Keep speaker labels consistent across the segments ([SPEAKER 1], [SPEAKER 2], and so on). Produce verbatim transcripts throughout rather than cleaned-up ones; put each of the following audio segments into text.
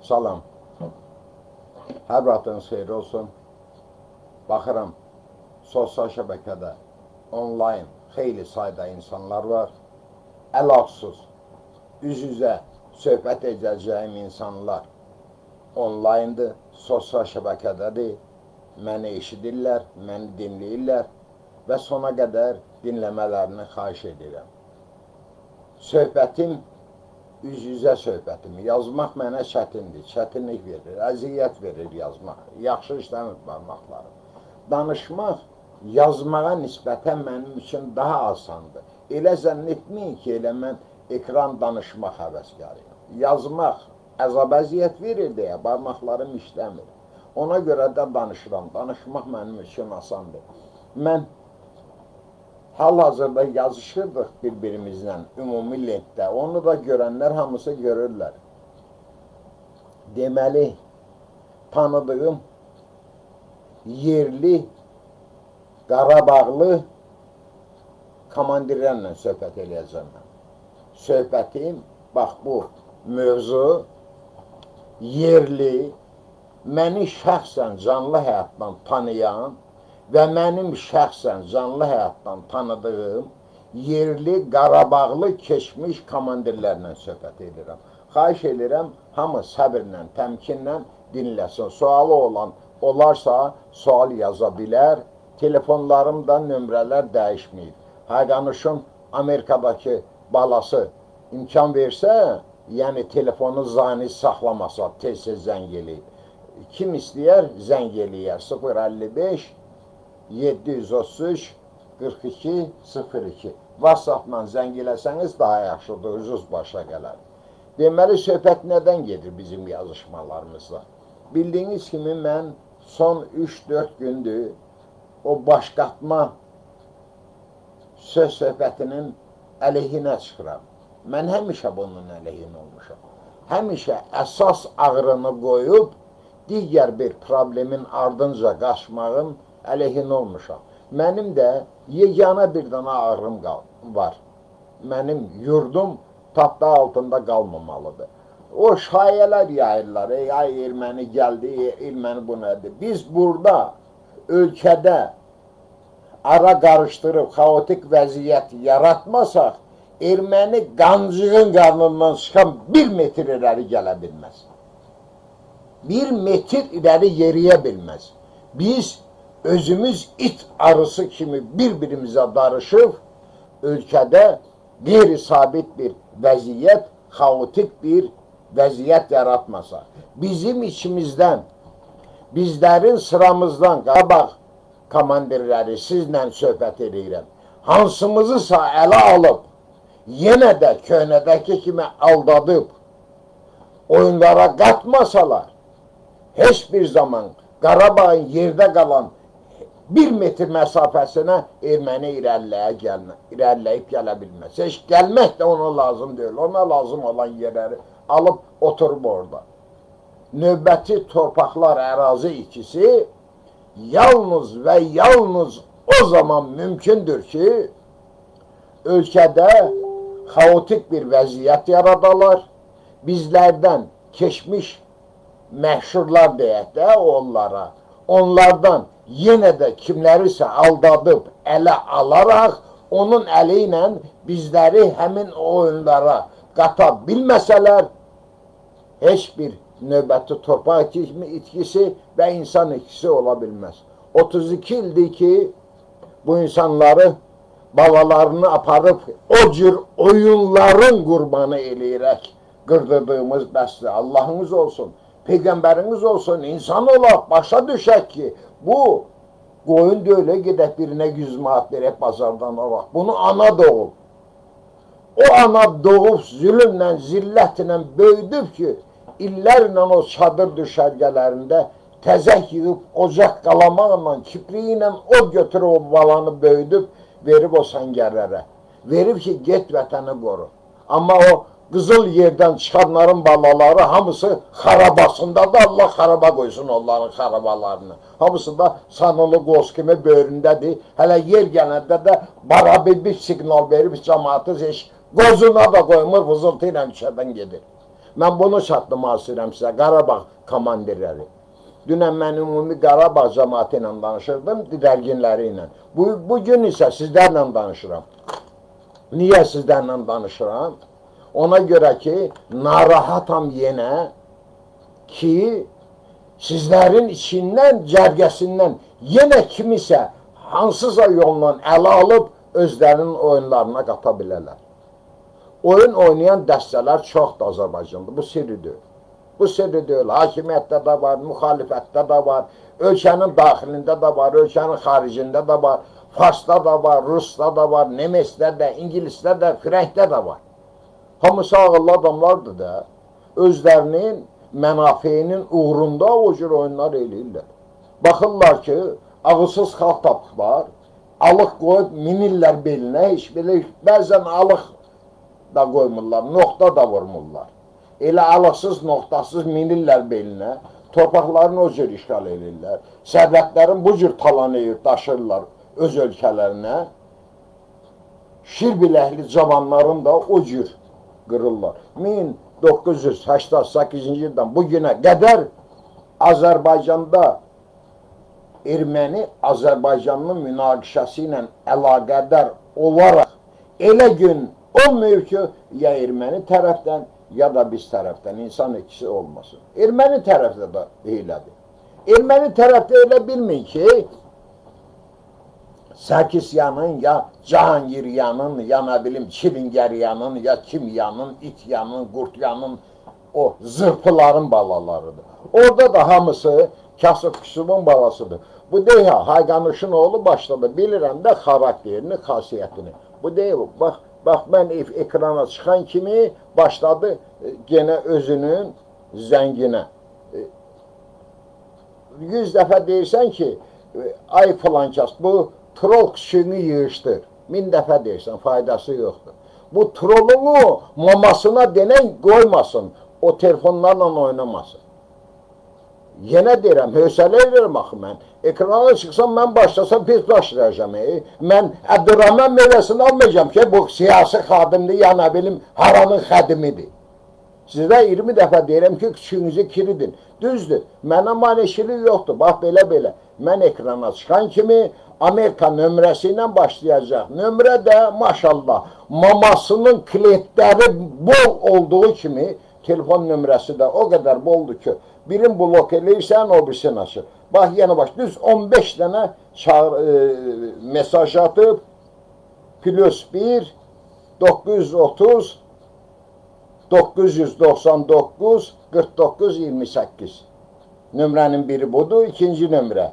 [SPEAKER 1] Salam. Hər vaxtınız xeyir olsun. Baxıram, sosial şəbəkədə, onlayn xeyli sayda insanlar var. Əlaxsız, üz-üzə söhbət edəcəyim insanlar onlayndır, sosial şəbəkədədir. Məni eşidirlər, məni dinləyirlər və sona qədər dinləmələrini xahiş edirəm. Söhbətim üz-üzə söhbətim. Yazmaq mənə çətindir, çətinlik verir, əziyyət verir yazmaq. Yaxşı işləmir barmaqlarım. Danışmaq yazmağa nisbətən mənim üçün daha asandır. Elə zənn etməyin ki, elə mən ekran danışmaq həvəskarıyım. Yazmaq əzab əziyyət verir deyə barmaqlarım işləmir. Ona görə də danışıram. Danışmaq mənim üçün asandır. Mən hal-hazırda yazışırdıq bir-birimizlə ümumi lentdə. Onu da görənlər hamısı görürlər. Deməli, tanıdığım yerli, Qarabağlı komandirlərlə söhbət eləyəcəm mən. Söhbətim, bax bu mövzu yerli, məni şəxsən canlı həyatdan tanıyan və mənim şəxsən canlı həyatdan tanıdığım yerli, Qarabağlı keçmiş komandirlərlə söhbət edirəm. Xahiş edirəm, hamı səbirlə, təmkinlə dinləsin. Sualı olan olarsa, sual yaza bilər. Telefonlarımda nömrələr dəyişməyib. Hayqanışın Amerikadakı balası imkan versə, yəni telefonu zani saxlamasa, tez-tez zəng eləyib. Kim istəyər, zəng eləyər. sıfır əlli beş yeddi yüz otuz üç qırx iki sıfır iki. WhatsApp-la zəng eləsəniz daha yaxşıdır, ucuz başa gələr. Deməli, söhbət nədən gedir bizim yazışmalarımızda? Bildiyiniz kimi, mən son üç dörd gündür o başqatma söz söhbətinin əleyhinə çıxıram. Mən həmişə bunun əleyhin olmuşam. Həmişə əsas ağrını qoyub, digər bir problemin ardınca qaçmağın əleyhin olmuşam. Mənim də yeganə bir dana ağrım var. Mənim yurdum tapda altında qalmamalıdır. O şayələr yayırlar, ey ay erməni gəldi, erməni bu nədir? Biz burada ölkədə ara qarışdırıb, xaotik vəziyyət yaratmasaq, erməni qancığın qarnından çıxan bir metr irəli gələ bilməz. Bir metr irəli yeriyə bilməz. Biz özümüz it arısı kimi bir-birimizə darışıb, ölkədə qeyri-sabit bir vəziyyət, xaotik bir vəziyyət yaratmasa, bizim içimizdən, bizlərin sıramızdan Qarabağ komandirləri sizlə söhbət edirəm. Hansımızısa ələ alıb, yenə də köhnədəki kimi aldadıb, oyunlara qatmasalar, heç bir zaman Qarabağın yerdə qalan bir metr məsafəsinə erməni irəliləyib gələ bilməz. Heç gəlmək də ona lazım deyil. Ona lazım olan yerləri alıb oturub orada. Növbəti torpaqlar, ərazi ikisi yalnız və yalnız o zaman mümkündür ki, ölkədə xaotik bir vəziyyət yaradalar. Bizlərdən keçmiş məşhurlar deyək də onlara, onlardan yenə də kimlərisə aldadıb, ələ alaraq, onun əli ilə bizləri həmin oyunlara qata bilməsələr, heç bir növbəti torpaq itkisi və insan itkisi ola bilməz. otuz iki ildir ki, bu insanları, balalarını aparıb, o cür oyunların qurbanı eləyərək qırdırdığımız bəsdir. Allahınız olsun, Peyğəmbəriniz olsun, insan olaq, başa düşək ki, bu qoyun döylə gedək birinə yüz manat verək bazardan olaq. Bunu ana doğub. O ana doğub zülümlə, zillətlə böyüdüb ki, illərlə o çadır düşərgələrində təzək yığıb, ocaq qalamaqla, kipriyi ilə o götürüb o balanı böyüdüb, verib o səngərlərə. Verib ki, get vətəni qoru. Amma o qızıl yerdən çıxanların balaları hamısı xarabasında da Allah xaraba qoysun onların xarabalarını. Hamısı da sanılı qoz kimi böyründədir. Hələ yer gələndə də barabi bir siqnal verib cəmaatı heç qozuna da qoymur, vızıltı ilə düşədən gedir. Mən bunu çatdım asirəm sizə, Qarabağ komandirləri. Dünən mən ümumi Qarabağ cəmaatı ilə danışırdım, didərginləri ilə. Bu, bugün isə sizlərlə danışıram. Niyə sizlərlə danışıram? Ona görə ki, narahatam yenə ki, sizlərin içindən, cərgəsindən yenə kimisə hansısa yolla ələ alıb özlərinin oyunlarına qata bilərlər. Oyun oynayan dəstələr çoxdur Azərbaycanda, bu sirri deyil. Bu sirri deyil, hakimiyyətdə də var, müxalifətdə də var, ölkənin daxilində də var, ölkənin xaricində də var, Farsda da var, Rusda da var, Nemesdə də, İngilisdə də, Firəngdə də var. Hamısı ağıllı adamlardır da, özlərinin mənafeyinin uğrunda o cür oyunlar eləyirlər. Baxırlar ki, ağılsız xalq tapıqlar, alıq qoyub minirlər belinə, heç belə bəzən alıq da qoymurlar, nokta da vurmurlar. Elə alıqsız, noktasız minirlər belinə, torpaqlarını o cür işgal edirlər. Sərvətlərin bu cür talanıyıb daşırlar öz ölkələrinə. Şir biləkli cavanların da o cür qırırlar. min doqquz yüz səksən səkkizinci ildən bugünə qədər Azərbaycanda erməni Azərbaycanın münaqişəsi ilə əlaqədar olaraq elə gün olmuyor ki, ya erməni tərəfdən, ya da biz tərəfdən, insan ikisi olmasın. Erməni tərəfdə də eylədir. Erməni tərəfdə elə bilmin ki, Sərkisyanın, ya Cahangiryanın, ya nə bilim Çilingəryanın, ya Kimyanın, İtyanın, Qurtyanın, o zırpıların balalarıdır. Orada da hamısı Kasıb-Küsubun balasıdır. Bu deyil, Hayqanuşun oğlu başladı, bilirəm də xarakterini, xasiyyətini. Bu deyil, bax, bax mən ekrana çıxan kimi başladı gene özünün zənginə. Yüz dəfə deyirsən ki, ay filankəs, bu trol küçüğünü yığışdır. Min dəfə deyirsən, faydası yoxdur. Bu trolunu mamasına denən qoymasın, o telefonlarla oynamasın. Yenə deyirəm, hövsələ edirəm axı mən. Ekrana çıxsam, mən başlasam, pis başlayacağım. E? Mən Əbdurrahman meyvəsini almayacağım ki, bu siyasi xadimdir, ya nə bilim, haranın xədimidir. Sizdə iyirmi dəfə deyirəm ki, küçüğünüzü kiridin. Düzdür, mənə maneşilik yoxdur, bax belə-belə. Mən ekrana çıxan kimi Amerika nömrəsi ilə başlayacaq. Nömrə də maşallah, mamasının klientləri bol olduğu kimi, telefon nömrəsi də o qədər boldur ki, birin blok eləyirsən, o birisini açır. Bax, yenə baş, düz on beş dənə çağır, e, mesaj atıb, plus bir, doqquz yüz otuz, doqquz yüz doxsan doqquz, qırx doqquz, iyirmi səkkiz. Nömrənin biri budur, ikinci nömrə.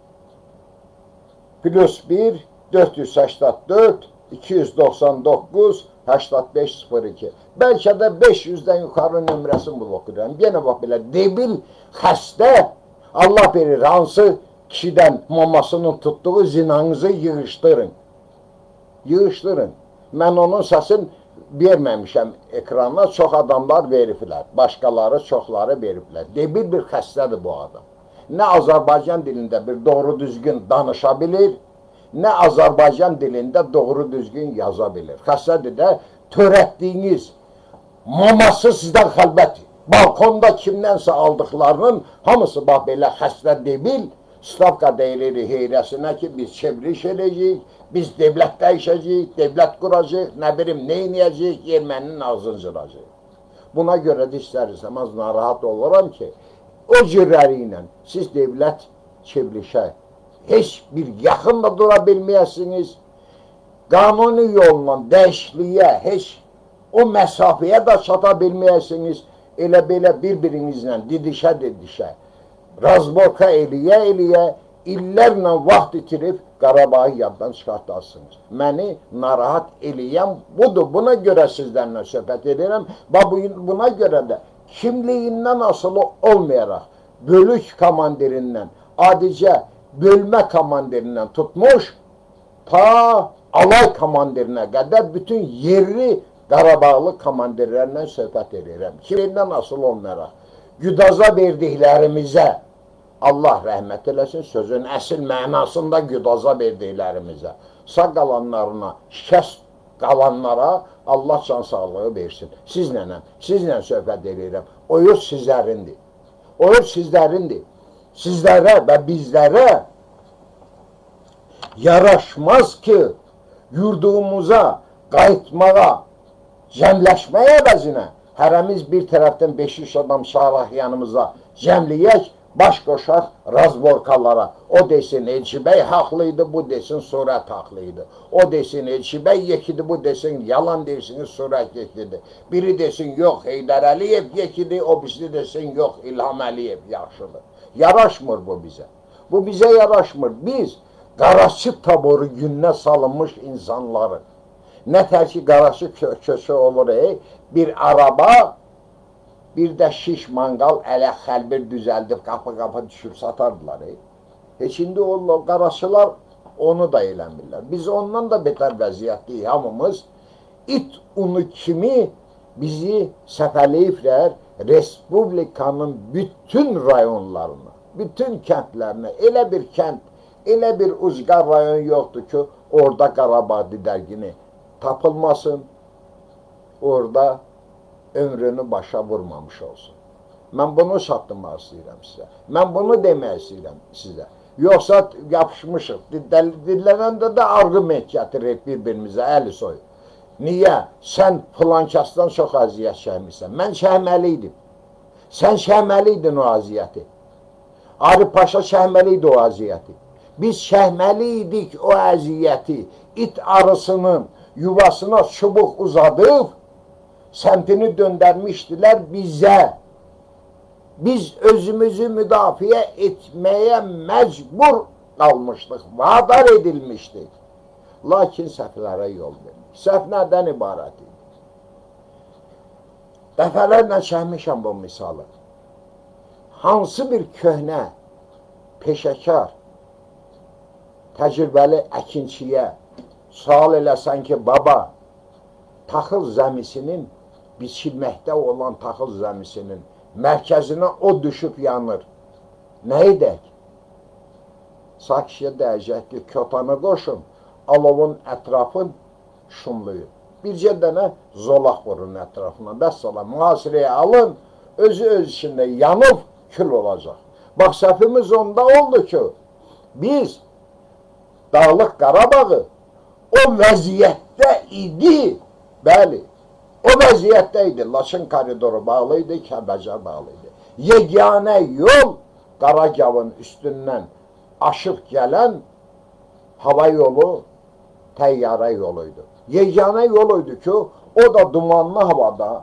[SPEAKER 1] Plus bir, dörd yüz səksən dörd, iki yüz doxsan doqquz, səksən beş sıfır iki. Bəlkə də beş yüzdən yuxarı nömrəsini blok edirəm. Yenə bax belə, debil, xəstə, Allah verir, hansı kişidən mamasının tutduğu zinanızı yığışdırın. Yığışdırın. Mən onun səsini verməmişəm ekrana, çox adamlar veriblər. Başqaları, çoxları veriblər. Debil bir xəstədir bu adam. Nə Azərbaycan dilində bir doğru düzgün danışa bilir, nə Azərbaycan dilində doğru düzgün yaza bilir. Xəstədir də törətdiyiniz maması sizdən xəlbət, balkonda kimdənsə aldıqlarının hamısı bax belə xəstə debil, stavka deyilir heyrəsinə ki, biz çevriliş edəcəyik, biz devlət dəyişəcəyik, devlət quracaq, nə bilim, nə inəyəcəyik, erməninin ağzını cıracaq. Buna görə də istər-istəməz narahat oluram ki, o cürləri ilə siz devlət çevrilişə heç bir yaxınla dura bilməyəsiniz, qanuni yolla dəyişikliyə heç o məsafəyə də çata bilməyəsiniz, elə belə bir-birinizlə didişə-didişə, razborka eləyə-eləyə, illərlə vaxt itirib Qarabağı yaddan çıxartarsınız. Məni narahat eləyən budur, buna görə sizlərlə söhbət edirəm. Buna görə də kimliyindən asılı olmayaraq, bölük komandirindən, adicə bölmə komandirindən tutmuş, ta alay komandirinə qədər bütün yerli Qarabağlı komandirlərlə söhbət edirəm. Kimliyindən asılı olmayaraq, güdaza verdiklərimizə, Allah rəhmət eləsin, sözün əsl mənasında güdaza verdiklərimizə, sağ qalanlarına şikəst Qalanlara Allah can sağlığı versin. Sizlə, sizlə söhbət edirəm. O yurt sizlərindir. O yurt sizlərindir. Sizlərə və bizlərə yaraşmaz ki, yurdumuza qayıtmağa, cəmləşməyə əvəzinə hərəmiz bir tərəfdən beş yüz adam çağıraq yanımıza cəmliyək, baş qoşaq razborkalara. O desin Elçi bəy haqlıydı, bu desin Surət haqlıydı. O desin Elçi bəy yekidi, bu desin yalan dersiniz Surət yekidi. Biri desin yox Heydər Əliyev yekidi, o birisi desin yox İlham Əliyev yaxşıdır. Yaraşmır bu bizə. Bu bizə yaraşmır. Biz qaraçı taboru gününə salınmış insanları. Nətər ki qaraçı köçü olur, ey, bir araba, bir də şiş manqal ələ xəlbir düzəldib, qapı-qapı düşüb satardılar. E. Heç indi o qaraçılar onu da eləmirlər. Biz ondan da betər vəziyyətliyik hamımız. İt unu kimi bizi səfələyiblər Respublikanın bütün rayonlarına, bütün kəndlərinə. Elə bir kənd, elə bir uzqar rayon yoxdur ki, orada Qarabağ didərgini tapılmasın, orada ömrünü başa vurmamış olsun. Mən bunu çatdırmaq istəyirəm sizə. Mən bunu demək istəyirəm sizə. Yoxsa yapışmışıq. Dillənəndə də arqument gətiririk bir-birimizə, əli soyub. Niyə? Sən filan kəsdən çox əziyyət çəkmirsən. Mən çəkməli idim. Sən çəkməli idin o əziyyəti. Arif Paşa çəkməli idi o əziyyəti. Biz çəkməli idik o əziyyəti. İt arısının yuvasına çubuq uzadıb, səmtini döndərmişdilər bizə. Biz özümüzü müdafiə etməyə məcbur qalmışdıq, vadar edilmişdik. Lakin səhvlərə yol verdik. Səhv nədən ibarət idi? Dəfələrlə çəkmişəm bu misalı. Hansı bir köhnə, peşəkar, təcrübəli əkinçiyə sual eləsən ki, baba, taxıl zəmisinin, biçilməkdə olan taxıl zəmisinin mərkəzinə o düşüb yanır. Nə edək? Sakişə dəyəcək ki, kötanı qoşun, alovun ətrafın şumluyun. Bircə dənə zolaq vurun ətrafına. Bəs-salam, mühasirəyə alın, özü öz içində yanıb kül olacaq. Bax, səhvimiz onda oldu ki, biz Dağlıq Qarabağı o vəziyyətdə idi, bəli, o vəziyyətdə idi. Laçın koridoru bağlı idi, Kəlbəcər bağlı idi. Yeganə yol Qaragavın üstündən aşıb gələn hava yolu, təyyarə yoluydu. Yeganə yoluydu ki, o da dumanlı havada,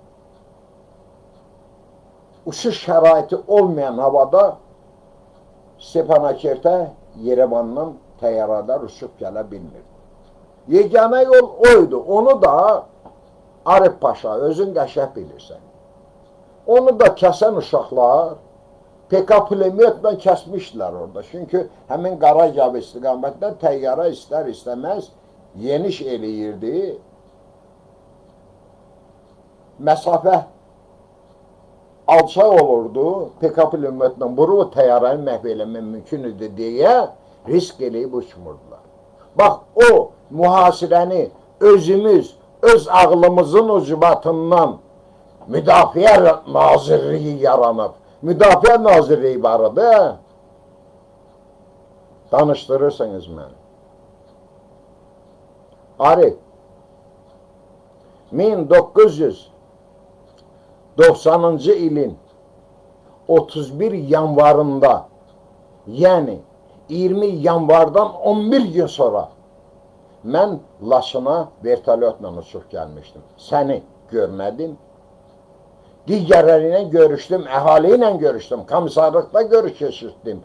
[SPEAKER 1] uçuş şəraiti olmayan havada Stepanakerte, Yerevandan təyyarələr uçub gələ bilmirdi. Yeganə yol oydu. Onu da Arif Paşa, özün qəşəng bilirsən. Onu da kəsən uşaqlar P K pulemyotla kəsmişdilər orada. Çünki həmin Qaragav istiqamətdən təyyarə istər istəməz yeniş eləyirdi. Məsafə alçaq olurdu. P K pulemyotla vurub təyyarəni məhv eləmək mümkün idi deyə risk eləyib uçmurdular. Bax, o mühasirəni özümüz, öz ağlımızın ucbatından Müdafiə Nazirliyi yaranıb. Müdafiə Nazirliyi vardı. Danışdırırsınız məni. Arif, min doqquz yüz doxsanıncı ilin otuz bir yanvarında, yəni iyirmi yanvardan on bir gün sonra mən Laçına vertolyotla uçub gəlmişdim. Səni görmədim. Digərləri ilə görüşdüm, əhali ilə görüşdüm, komissarlıqda görüş keçirdim.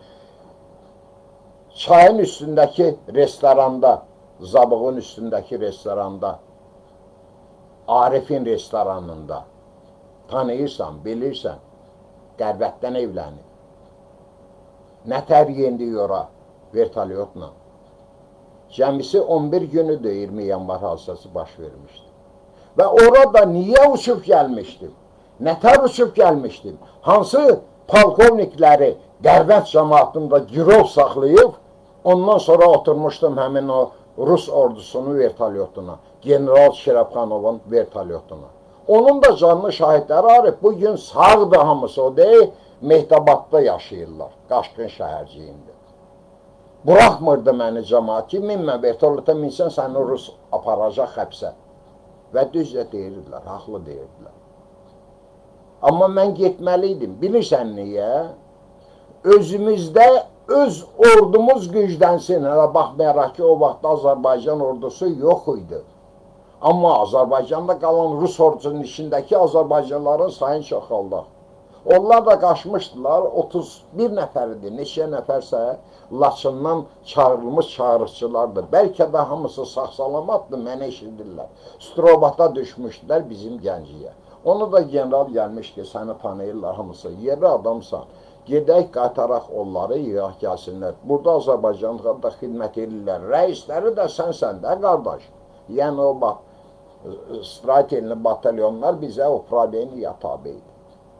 [SPEAKER 1] Çayın üstündəki restoranda, Zabığın üstündəki restoranda, Arifin restoranında, tanıyırsan, bilirsən, Qərbətdən evlənib. Nətər yendi ora vertolyotla. Cəmisi on bir günüdür iyirmi yanvar hadisəsi baş vermişdi. Və orada niyə uçub gəlmişdim? Nətər uçub gəlmişdim? Hansı polkovnikləri Dərbənd cəmaatında girov saxlayıb, ondan sonra oturmuşdum həmin o Rus ordusunu vertolyotuna. General Şirəfxanovun vertolyotuna. Onun da canlı şahidləri Arif bugün sağdır hamısı o deyil, Mehtabadda yaşayırlar, Qaşqın şəhərciyində. Buraxmırdı məni cəmaat ki, minmə vertolyota minsən səni Rus aparacaq həbsə. Və düzlə deyirdilər, haqlı deyirdilər. Amma mən getməliydim, bilirsən niyə? Özümüzdə öz ordumuz güclənsin, hələ baxmayaraq ki, o vaxt Azərbaycan ordusu yox idi. Amma Azərbaycanda qalan Rus ordusunun içindəki Azərbaycanların sayını çoxaldaq. Onlar da qaçmışdılar, otuz bir nəfər idi, neçə nəfərsə Laçından çağırılmış çağırışçılardır. Bəlkə də hamısı sağ-salamatdır, mənə eşidirlər. Strobata düşmüşdülər bizim gənciyə. Onu da general gəlmiş ki, səni tanıyırlar hamısı, yerli adamsan. Gedək, qaytaraq onları, yığaq gəlsinlər. Burada Azərbaycanda da xidmət edirlər. Rəisləri də sənsən də, qardaş. Yəni o bax, strategli batalyonlar bizə o problemiya tabi idi.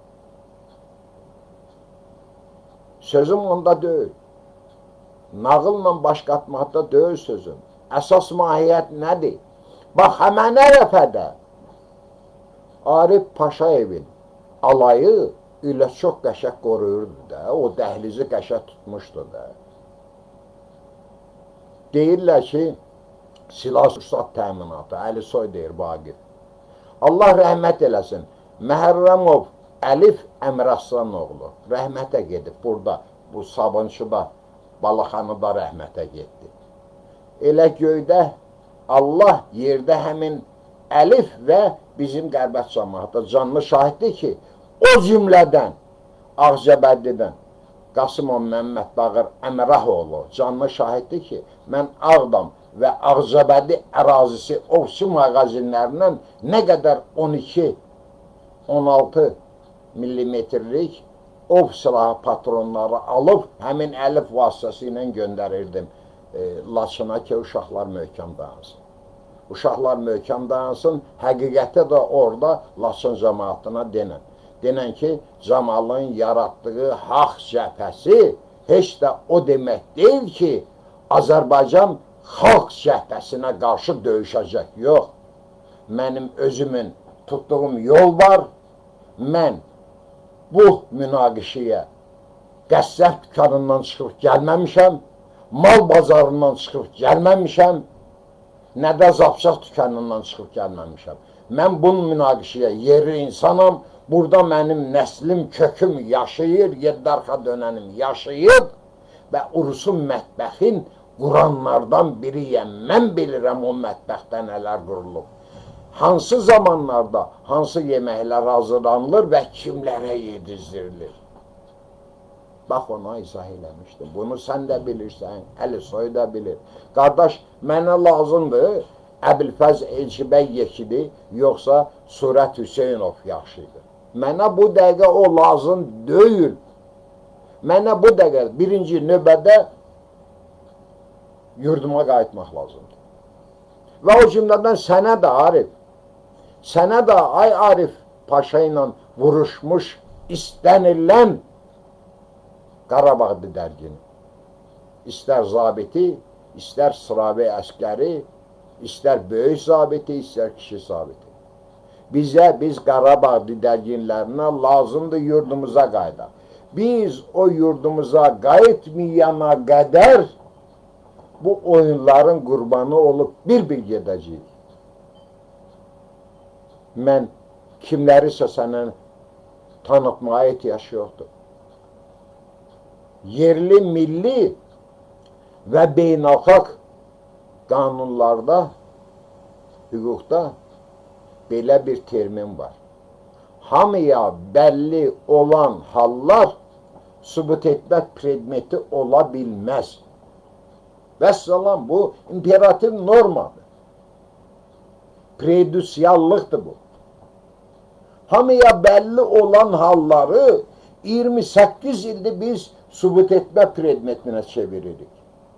[SPEAKER 1] Sözüm onda deyil. Nağılla baş qatmaqda deyil sözüm. Əsas mahiyyət nədir? Bax, həmən ərəfədə Arif Paşayevin alayı ilə çox qəşək qoruyurdu da, o dəhlizi qəşək tutmuşdu da. Deyirlər ki, silah-sursat təminatı, Əlisoy deyir Vaqif. Allah rəhmət eləsin, Məhərrəmov Əlif Əmrəslanoğlu rəhmətə gedib burada, bu Sabunçuda, Balaxanıda rəhmətə getdi. Elə göydə Allah yerdə həmin Əlif və bizim Qərbət cəmaatı canlı şahiddir ki, o cümlədən Ağcabədidən Qasımov Məmməd Bağır Əmrahoğlu canlı şahiddir ki, mən Ağdam və Ağcabədi ərazisi ovçu mağazinlərindən nə qədər on iki on altı millimetrlik ov silahı patronları alıb həmin Əlif vasitəsilə göndərirdim e, Laçına ki, uşaqlar möhkəm dayansın. Uşaqlar möhkəm dayansın, həqiqətə də orada Laçın cəmaatına denən. Denən ki, Camalın yaratdığı haq cəbhəsi heç də o demək deyil ki, Azərbaycan xalq cəbhəsinə qarşı döyüşəcək. Yox, mənim özümün tutduğum yol var. Mən bu münaqişəyə qəssəb dükkanından çıxıb gəlməmişəm, mal bazarından çıxıb gəlməmişəm, nə də zapsaq dükkanından çıxıb gəlməmişəm. Mən bu münaqişəyə yerli insanam, burada mənim nəslim, köküm yaşayır, yeddarxa dönənim yaşayır və Urusun mətbəxin quranlardan biriyəm. Mən bilirəm o mətbəxdə nələr qurulub. Hansı zamanlarda hansı yeməklər hazırlanılır və kimlərə yedizdirilir? Bax, ona izah eləmişdim. Bunu sən də bilirsən, Əlisoy da bilir. Qardaş, mənə lazımdır Əbilfəz Elçibəy yekidi, yoxsa Surət Hüseynov yaxşıdır. Mənə bu dəqiqə o lazım deyil. Mənə bu dəqiqə birinci növbədə yurduma qayıtmaq lazımdır. Və o cümlədən sənə də Arif, sənə də ay Arif Paşa ilə vuruşmuş istənilən Qarabağ didərgini, istər zabiti, istər sıravi əskəri, istər böyük zabiti, istər kişi zabiti. Bizə, biz Qarabağ didərginlərinə lazımdır yurdumuza qayıdaq. Biz o yurdumuza qayıtmayana qədər bu oyunların qurbanı olub bir-bir gedəcəyik. Mən kimlərisə sənə tanıtmaya ehtiyac yoxdur. Yerli, milli və beynəlxalq qanunlarda, hüquqda belə bir termin var. Hamıya bəlli olan hallar sübut etmək predmeti ola bilməz. Vəssalam, bu imperativ normadır. Predüsyallıqdır bu. Hamıya bəlli olan halları iyirmi səkkiz ildir biz sübut etmə predmetinə çeviririk.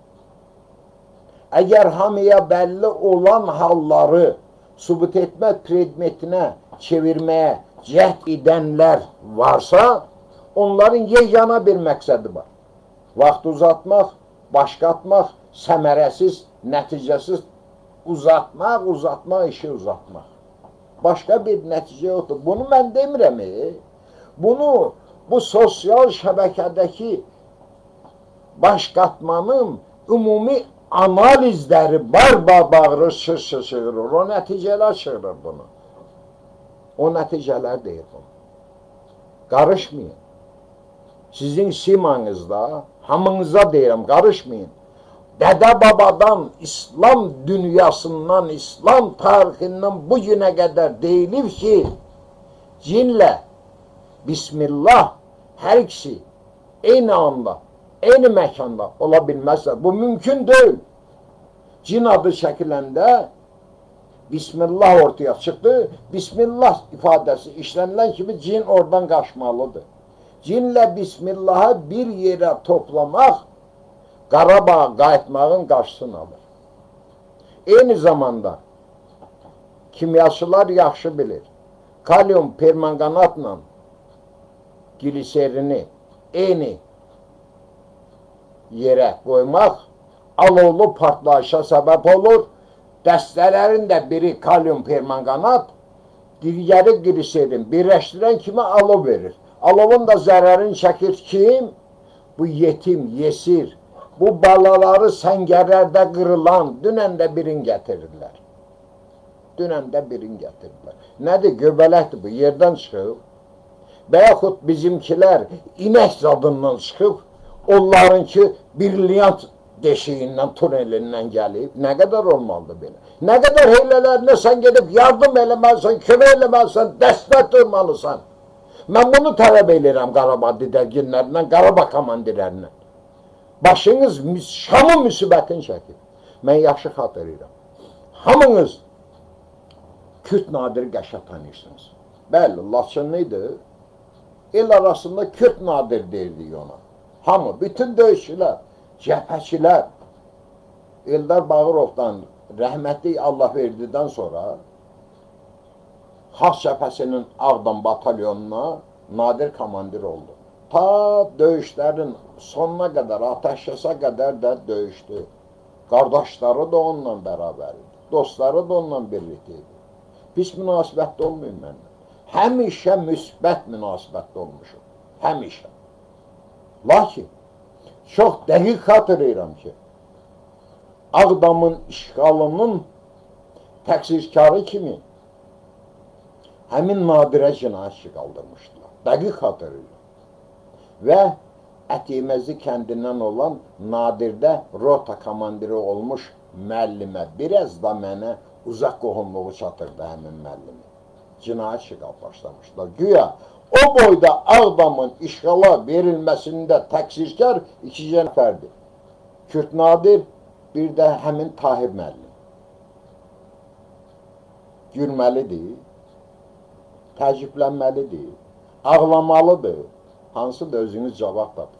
[SPEAKER 1] Əgər hamıya bəlli olan halları sübut etmə predmetinə çevirməyə cəhd edənlər varsa, onların yegana bir məqsədi var. Vaxt uzatmaq, baş qatmaq, səmərəsiz, nəticəsiz uzatmaq, uzatmaq, işi uzatmaq. Başqa bir nəticə yoxdur. Bunu mən demirəm. E. Bunu bu sosial şəbəkədəki başqatmanın ümumi analizləri barba bağırır, şır-şır çığırır. O nəticələr çığırır bunu. O nəticələr deyir bunu. Qarışmayın. Sizin simanızda, hamınıza deyirəm, qarışmayın. Dədə-babadan, İslam dünyasından, İslam tarixindən bu günə qədər deyilir ki, cinlə Bismillah hər ikisi eyni anda, eyni məkanda ola bilməzlər. Bu mümkün deyil. Cin adı çəkiləndə Bismillah ortaya çıxdı. Bismillah ifadəsi işlənilən kimi cin oradan qaçmalıdır. Cinlə Bismillahı bir yerə toplamaq Qarabağa qayıtmağın qarşısını alır. Eyni zamanda kimyaçılar yaxşı bilir. Kalyum permanganatla gliserini eyni yerə qoymaq alovlu partlayışa səbəb olur. Dəstələrin də biri kalyum permanganat, digəri gliserin birləşdirən kimi alov verir. Alovun da zərərini çəkir kim? Bu yetim, yesir. Bu balaları səngərlərdə qırılan, dünən də birin gətirirlər. Dünən də birin gətirirlər. Nədir? Göbələkdir bu, yerdən çıxıb. Və yaxud bizimkilər inək zadından çıxıb, onlarınki brilyant deşiyindən, tunelindən gəlib. Nə qədər olmalıdır belə? Nə qədər heylələrində sən gedib yardım eləməlisən, kömək eləməlisən, dəstək durmalısan. Mən bunu tələb edirəm Qarabağ didərginlərindən, Qarabağ komandirlərindən. Başınız Şamın müsibətini çəkir. Mən yaxşı xatırlayıram. Hamınız Kürt Nadir Qəşə tanıyırsınız. Bəli, Laçınlıydı. El arasında Kürt Nadir deyirdik ona. Hamı, bütün döyüşçülər, cəbhəçilər, Eldar Bağırovdan rəhmətli Allah verdikdən sonra Xalq cəbhəsinin Ağdam batalyonuna Nadir komandir oldu. Ta döyüşlərin sonuna qədər, ateşkəsə qədər də döyüşdü. Qardaşları da onunla bərabər idi. Dostları da onunla birlikdə idi. Pis münasibətdə olmayın mənlə. Həmişə müsbət münasibətdə olmuşum. Həmişə. Lakin, çox dəqiq xatırlayıram ki, Ağdamın işğalının təqsirkarı kimi həmin Nadirə cinayət işi qaldırmışdılar. Dəqiq xatırlayıram. Və Ətimezli kəndindən olan Nadirdə rota komandiri olmuş müəllimə biraz da mənə uzaq qohumluğu çatırdı həmin müəllimi. Cinayət işi başlamışlar. Güya o boyda Ağdamın işğala verilməsində təqsirkar iki nəfərdir. Kürt Nadir, bir də həmin Tahir müəllim. Gülməlidir, təəccüblənməlidir, ağlamalıdır. Hansı da özünüz cavab tapır.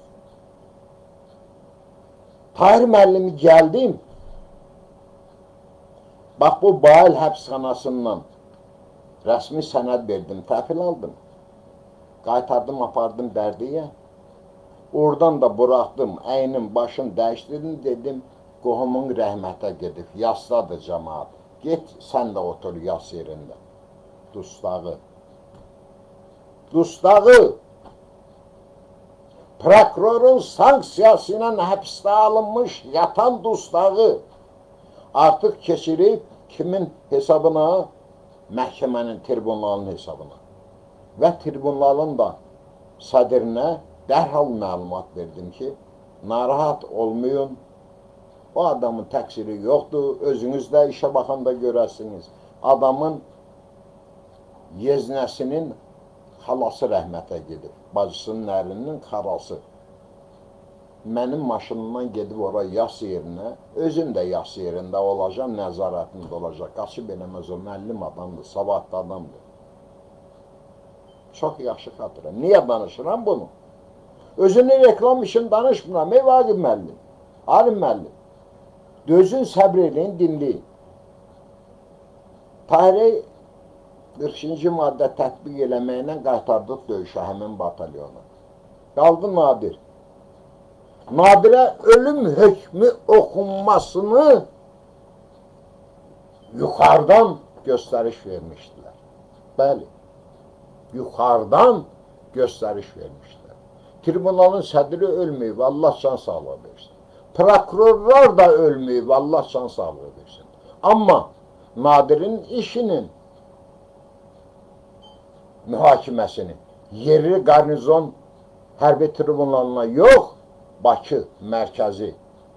[SPEAKER 1] Tahir müəllimi gəldim. Bax, bu Bail həbsxanasından rəsmi sənəd verdim, təhvil aldım. Qaytardım, apardım Bərdiyə. Oradan da buraxdım, əynim, başım dəyişdirdim, dedim, qohumun rəhmətə gedib, yasdadır cəmaat. Get, sən də otur yas yerində. Dustağı. Dustağı. Prokurorun sanksiyası ilə həbsdə alınmış yatan dustağı artıq keçirib kimin hesabına? Məhkəmənin, tribunalın hesabına. Və tribunalın da sədrinə dərhal məlumat verdim ki, narahat olmayın, o adamın təqsiri yoxdur, özünüz də işə baxanda görərsiniz. Adamın yeznəsinin xalası rəhmətə gedib, bacısının ərinin xarası. Mənim maşınımdan gedib oraya yas yerinə, özüm də yas yerində olacaq, nəzarətində olacaq. Qaçıb eləməz o, müəllim adamdır, savadlı adamdır. Çox yaxşı xatırlayın. Niyə danışıram bunu? Özünü reklam için danışmıram, ey Vaqif müəllim, alim müəllim. Dözün, səbr eləyin, dinləyin. Tahirə qırx ikinci maddə tətbiq eləməklə qaytardıq döyüşə həmin batalyonu. Qaldı Nadir. Nadirə ölüm hökmü oxunmasını yuxarıdan göstəriş vermişdilər. Bəli, yuxarıdan göstəriş vermişdilər. Tribunalın sədri ölməyib, Allah can sağlığı versin. Prokurorlar da ölməyib, Allah can sağlığı versin. Amma Nadirin işinin mühakiməsini yerli qarnizon hərbi tribunalına yox, Bakı mərkəzi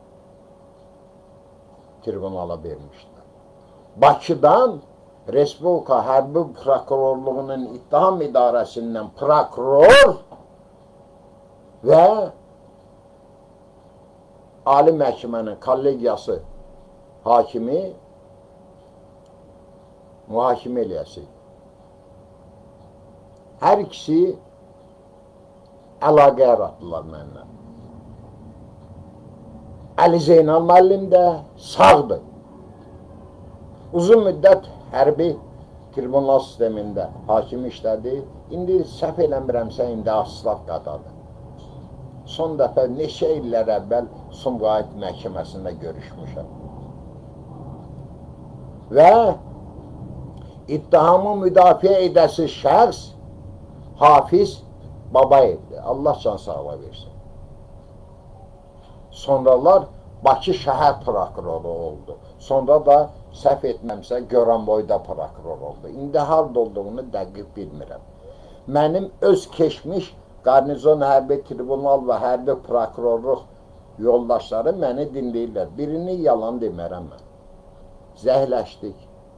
[SPEAKER 1] tribunala vermişdilər. Bakıdan Respublika Hərbi Prokurorluğunun İttiham İdarəsindən prokuror və Ali Məhkəmənin kollegiyası hakimi mühakimə eləyəsi. Hər ikisi əlaqə yaratdılar mənimlə. Əli Zeynal müəllim də sağdır. Uzun müddət hərbi tribunal sistemində hakim işlədi. İndi səhv eləmirəmsə, indi Aslan qadadır. Son dəfə neçə illər əvvəl Sumqayıt məhkəməsində görüşmüşəm. Və ittihamı müdafiə edəsi şəxs Hafiz Babayevdir. Allah can sağlığı versin. Sonralar Bakı şəhər prokuroru oldu. Sonra da səhv etməmsə Goranboyda prokuror oldu. İndi harada olduğunu dəqiq bilmirəm. Mənim öz keçmiş qarnizon hərbi tribunal və hərbi prokurorluq yoldaşları məni dinləyirlər. Birini yalan demərəm mən. Zəhləşdik.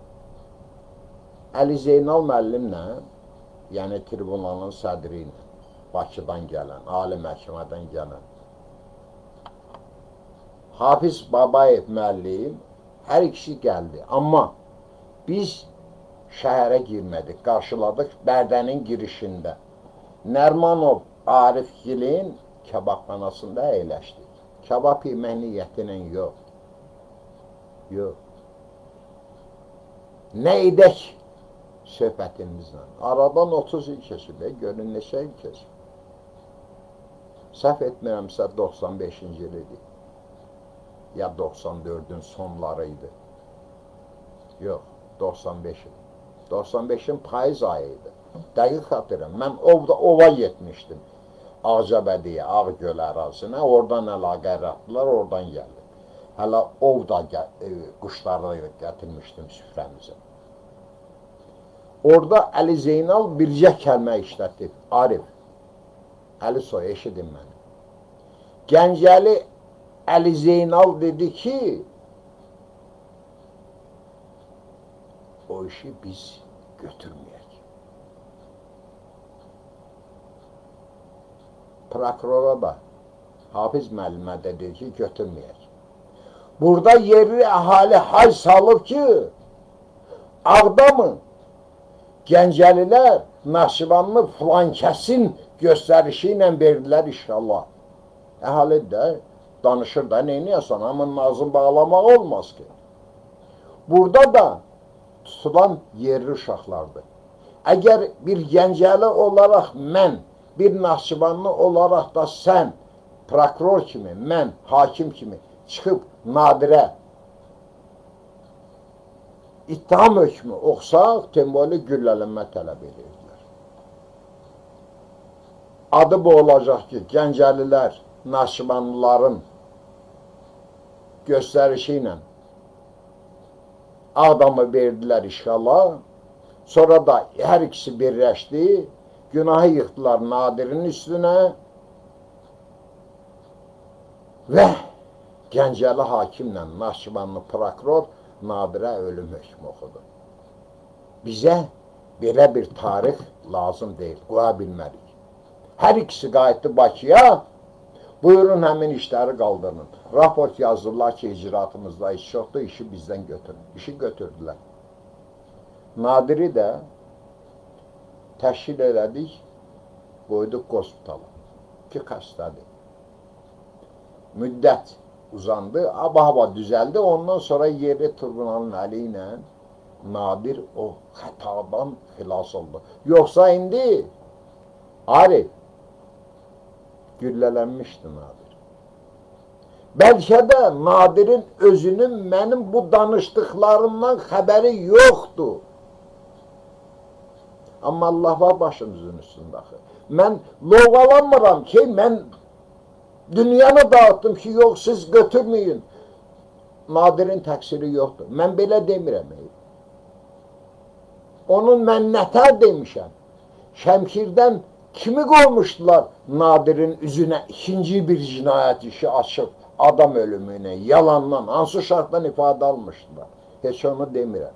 [SPEAKER 1] Əli Zeynal müəllimlə, yəni tribunalın sədri ilə, Bakıdan gələn, Ali Məhkəmədən gələn Hafiz Babayev müəllim, hər ikisi gəldi. Amma biz şəhərə girmədik, qarşıladıq Bərdənin girişində. Nərmanov Arifgilin kebabxanasında əyləşdik. Kebab yemək niyyətinə yox. Yox. Nə edək söhbətimizlə? Aradan otuz il keçib, görün neçə il keçib. Səhv etmirəmsə doxsan beşinci il idi. Ya doxsan dördün sonları idi. Yox, doxsan beş idi. doxsan beşin payız ayı idi. Dəqiq xatırım. Mən ovda, ova getmişdim. Ağcabədiyə, Ağgöl ərazisinə. Oradan əlaqə yaratdılar, oradan gəldi. Hələ ovda e, quşları gətirmişdim süfrəmizə. Orada Əli Zeynal bircə kəlmə işlətdi. Arif. Əli soy, eşidin məni. Gəncəli Əli Zeynal dedi ki, o işi biz götürməyək. Prokurora da, Hafiz müəllimə də dedi ki, götürməyək. Burada yerli əhali hay salıb ki, Ağdamı, Gəncəlilər, Naxçıvanlı filan kəsin göstərişi ilə verdilər inşallah. Əhali də danışır da, neyniyəsən, amma ağzını bağlamaq olmaz ki. Burada da tutulan yerli uşaqlardır. Əgər bir Gəncəli olaraq mən, bir Naxçıvanlı olaraq da sən, prokuror kimi, mən, hakim kimi çıxıb Nadirə ittiham hökmü oxsaq, temboli güllələnmə tələb edirdilər. Adı bu olacaq ki, Gəncəlilər, Naxçıvanlıların göstərişi ilə Ağdamı verdilər işğala, sonra da hər ikisi birləşdi, günahı yıxdılar Nadirin üstünə və Gəncəli hakimlə Naxçıvanlı prokuror Nadirə ölüm hökmü oxudu. Bizə belə bir tarix lazım deyil, qoya bilmərik. Hər ikisi qayıtdı Bakıya, buyurun həmin işləri qaldırın. Raport yazdılar ki, icraatımızda iş çoxdur, işi bizdən götürün. İşi götürdülər. Nadiri də təşkil elədik, qoyduq hospitala. Ki, xəstədir. Müddət uzandı, aba-hava düzəldi, ondan sonra yerli tribunalın əli ilə Nadir o xətadan xilas oldu. Yoxsa indi Arif güllələnmişdi Nadir. Bəlkə də Nadirin özünün mənim bu danışdıqlarımdan xəbəri yoxdur. Amma Allah var başımızın üstündə. Mən lovğalanmıram ki, mən dünyanı dağıtdım ki, yox, siz götürməyin. Nadirin təqsiri yoxdur. Mən belə demirəm. Onun mən nətər demişəm. Şəmkirdən kimi qoymuşdular Nadirin üzünə ikinci bir cinayət işi açıb adam ölümünə, yalandan, hansı şartdan ifadə almışdılar. Heç onu demirəm.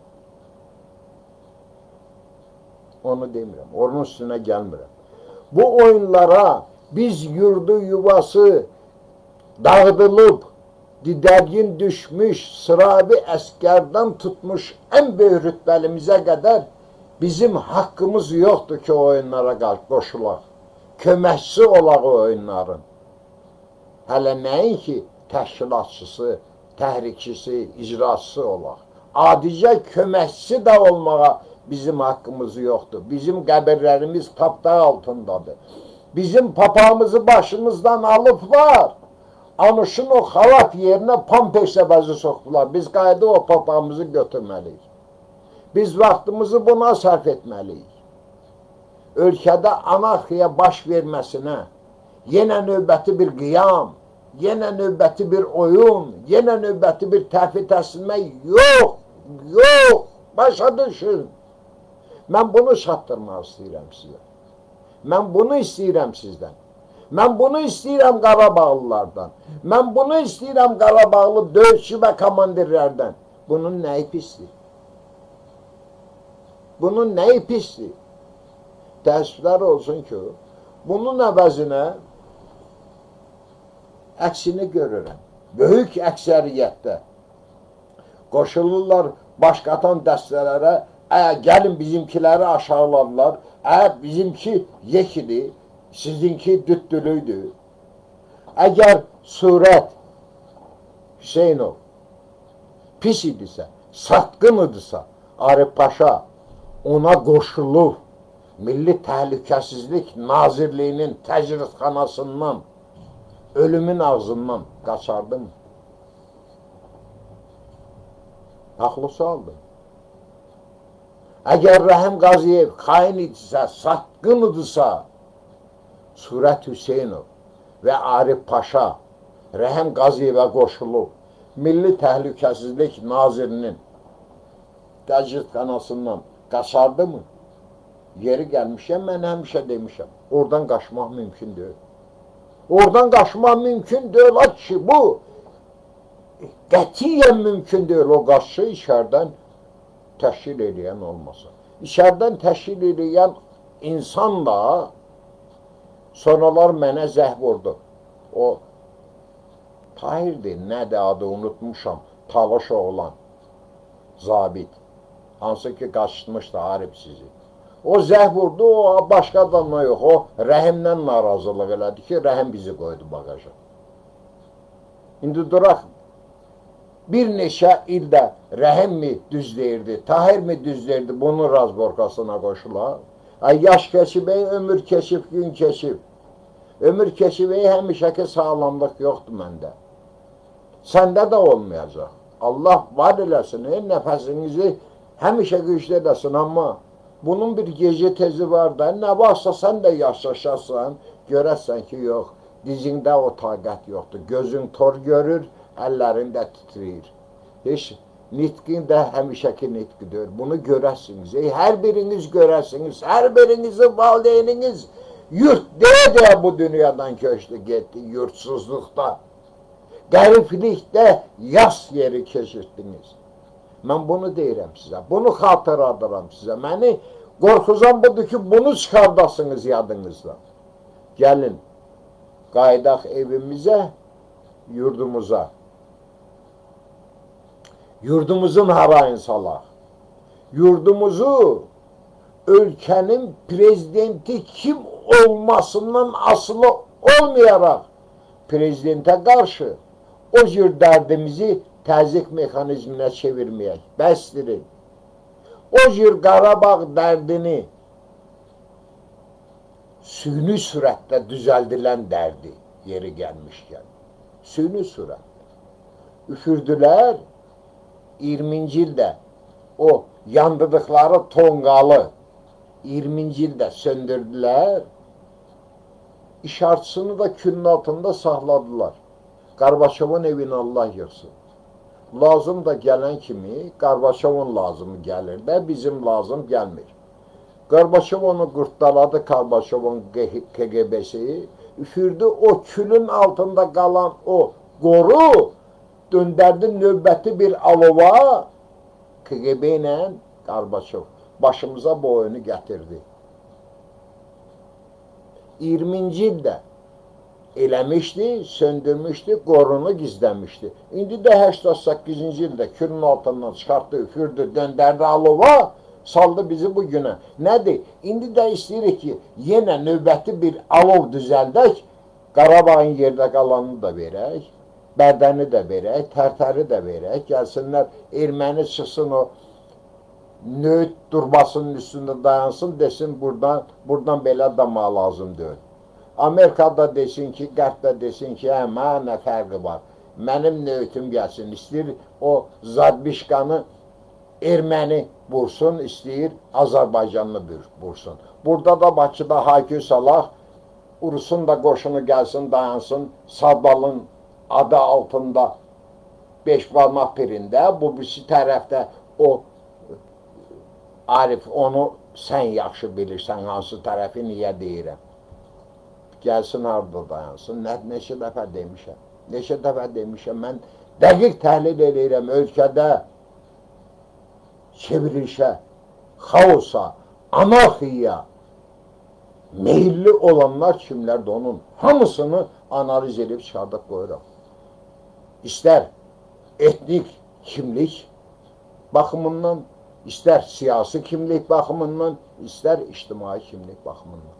[SPEAKER 1] Onu demirəm. Onun üstünə gəlmirəm. Bu oyunlara biz yurdu yuvası dağıdılıb, didərgin düşmüş, sıravi əskərdən tutmuş ən böyük rütbəlimizə qədər bizim haqqımız yoxdur ki, o oyunlara qoşulaq. Köməkçisi olaq o oyunların. Hələ nəyin ki, təşkilatçısı, təhrikçisi, icraçısı olaq. Adicə köməkçisi də olmağa bizim haqqımız yoxdur. Bizim qəbirlərimiz tapdaq altındadır. Bizim papağımızı başımızdan alıblar. Anuşun o xalat yerinə pampers əvəzi soxdular. Biz qayıdıb o papağımızı götürməliyik. Biz vaxtımızı buna sərf etməliyik. Ölkədə anarxiya baş verməsinə, yenə növbəti bir qiyam, yenə növbəti bir oyun, yenə növbəti bir təhvil təslimə yox, yox, başa düşün. Mən bunu çatdırmaq istəyirəm sizə. Mən bunu istəyirəm sizdən. Mən bunu istəyirəm Qarabağlılardan. Mən bunu istəyirəm Qarabağlı döyüşçü və komandirlərdən. Bunun nəyi pisdir? Bunun nəyi pisdir? Təəssüflər olsun ki, bunun əvəzinə əksini görürəm. Böyük əksəriyyətdə qoşulurlar başqatan dəstələrə, ə, gəlin bizimkiləri aşağılarlar, ə, bizimki yekidir, sizinki düttülüydür. Əgər surət Hüseynov pis idisə, satqın idisə, Arif Paşa ona qoşulub Milli Təhlükəsizlik Nazirliyinin təcridxanasından, ölümün ağzından qaçardı mı? Haqlı sualdır. Əgər Rəhim Qaziyev xain idisə, satqın idisə, Surət Hüseynov və Arif Paşa Rəhim Qaziyevə qoşulub Milli Təhlükəsizlik Nazirinin təcridxanasından qaçardı mı? Yeri gəlmişəm, mən həmişə demişəm. Oradan qaçmaq mümkün deyil. Oradan qaçmaq mümkün deyil. O ki, bu qətiyyən mümkün deyil. O qaçışı içərdən təşkil edən olmasa. İçərdən təşkil edən insan da sonralar mənə zəh vurdu. O Tahirdir, nədir adı unutmuşam. Talış oğlan, zabit. Hansı ki qaçmışdı Arif sizi. O zəh vurdu, o başqa adamla yox. O Rəhimlə narazılıq elədi ki, Rəhim bizi qoydu bagaja. İndi duraq, bir neçə ildə Rəhim mi düz deyirdi, Tahir mi düz deyirdi, bunun razborkasına qoşular. Ay, yaş keçib, ömür keçib, gün keçib. Ömür keçib, həmişəki sağlamlıq yoxdur məndə. Səndə də olmayacaq. Allah var eləsin, nəfəsinizi həmişə güclü edəsin, amma bunun bir gecə tezi var da, nə varsa sən də yaşaşarsan, görərsən ki, yox, dizində o taqət yoxdur. Gözün tor görür, əllərin də titriyir. Heç nitqin də həmişəki nitqidir. Bunu görərsiniz. Ey, hər biriniz görərsiniz, hər birinizin valideyniniz yurt deyə-deyə bu dünyadan köçdü, getdi, yurtsuzluqda. Qəriblikdə yas yeri keçirdiniz. Mən bunu deyirəm sizə, bunu xatırladıram sizə. Məni qorxuzan budur ki, bunu çıxardasınız yadınızdan. Gəlin, qaydaq evimizə, yurdumuza. Yurdumuzun harayın salaq. Yurdumuzu ölkənin prezidenti kim olmasından asılı olmayaraq prezidentə qarşı o cür dərdimizi təzyiq mexanizminə çevirməyək. Bəsdirin. O cür Qarabağ dərdini süni sürətdə düzəldilən dərdi yeri gəlmişkən. Süni surət. Üfürdülər, iyirminci ildə o yandırdıqları tonqalı iyirminci ildə söndürdülər, işartısını da külün altında saxladılar. Qarbaçovun evini Allah yıxsın. Lazım da gələn kimi Qarbaçovun lazımı gəlir də, bizim lazım gəlmir. Qarbaçov onu qurtdaladı, Qarbaçovun K G B'si, üfürdü, o külün altında qalan o qoru döndərdi növbəti bir alova, K G B ilə Qarbaçov başımıza bu oyunu gətirdi. iyirminci ildə eləmişdi, söndürmüşdü, qorunu gizləmişdi. İndi də səksən səkkizinci ildə külün altından çıxartdı, üfürdü, döndərdi alova, saldı bizi bu günə. Nədir? İndi də istəyirik ki, yenə növbəti bir alov düzəldək, Qarabağın yerdə qalanını da verək, Bərdəni də verək, Tərtəri də verək, gəlsinlər, erməni çıxsın o nöğüt durbasının üstündə dayansın, desin buradan, buradan belə dama lazım deyil. Amerikada desin ki, Qərbdə desin ki, hə, mənə nə fərqi var, mənim nöğütüm gəlsin, istəyir o Zadbişkanı erməni vursun, istəyir Azərbaycanlı vursun. Burada da Bakıda haykü salaq, Urusun da qoşunu gəlsin, dayansın, Sadalın adı altında beş barmaq birində, bu birisi tərəfdə o Arif, onu sən yaxşı bilirsən, hansı tərəfi niyə deyirəm. Gəlsin, harada dayansın, Nə, neçə dəfə demişəm, neçə dəfə demişəm, mən dəqiq təhlil edirəm, ölkədə çevirişə, xaosa, anarxiya meyilli olanlar kimlərdir onun hamısını analiz edib çıxardıq qoyuram. İstər etnik kimlik baxımından, İstər siyasi kimlik baxımından, istər ictimai kimlik baxımından.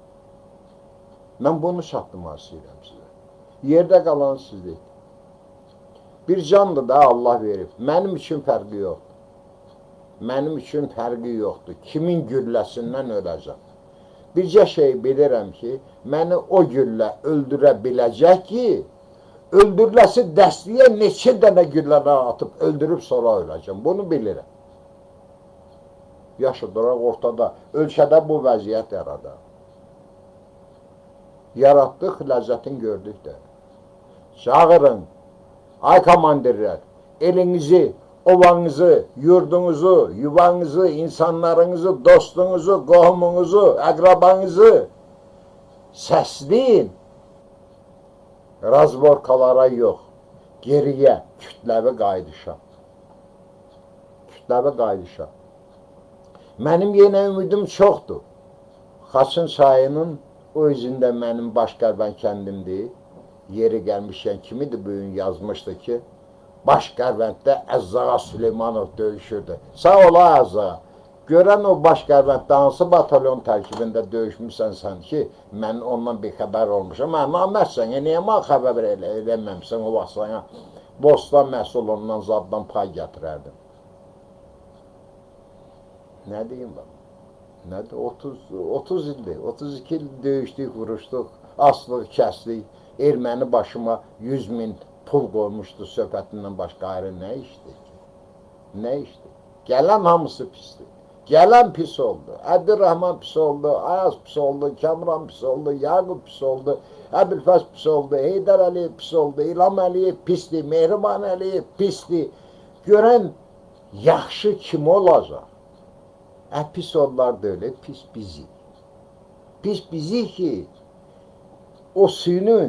[SPEAKER 1] Mən bunu çatdırmaq istəyirəm sizə. Yerdə qalan sizlik. Bir candır da Allah verib. Mənim üçün fərqi yoxdur. Mənim üçün fərqi yoxdur. Kimin gülləsindən öləcəm. Bircə şey bilirəm ki, məni o güllə öldürə biləcək ki, öldürüləsi dəstəyə neçə dənə güllələr atıb öldürüb sonra öləcəm. Bunu bilirəm. Yaşıdıraq ortada, ölkədə bu vəziyyət yaradar. Yaratdıq, ləzzətini gördük də. Çağırın, ay komandirlər, elinizi, ovanızı, yurdunuzu, yuvanızı, insanlarınızı, dostunuzu, qohumunuzu, əqrabanızı səsləyin. Razborkalara yox, geriyə kütləvi qayıdışa. Kütləvi qayıdışa. Mənim yenə ümidim çoxdur. Xaçın çayının o üzündə mənim Başqərvən kəndimdir. Yeri gəlmişkən kimidir bu gün yazmışdı ki, Başqərvənddə Əzzağa Süleymanov döyüşürdü. Sağ ola Əzzağa. Görən o Başqərvənddə hansı batalyon tərkibində döyüşmüşsən sən ki, mən ondan bir xəbər olmuşam. Mən namərsən, niyə mən xəbər elə, eləməmişsən o vaxt sana Bostan məhsulundan zaddan pay gətirərdim. Nə deyim ben? Nədir? otuz, otuz ildir. otuz iki il döyüşdük, vuruşduq, aslıq, kəsdik. Erməni başıma yüz min pul qoymuşdu söhbətindən başqa ayrı nə işdir ki? Nə işdir? Gələn hamısı pisdir. Gələn pis oldu. Əbdülrahman pis oldu, Ayaz pis oldu, Kəmran pis oldu, Yaqub pis oldu, Əbülfəz pis oldu, Heydər Əliyev pis oldu, İlham Əliyev pisdir, Mehriban Əliyev pisdir. Görən yaxşı kim olacaq? Ə, pis onlar da öyle, pis bizi. Pis bizi ki, o suyunu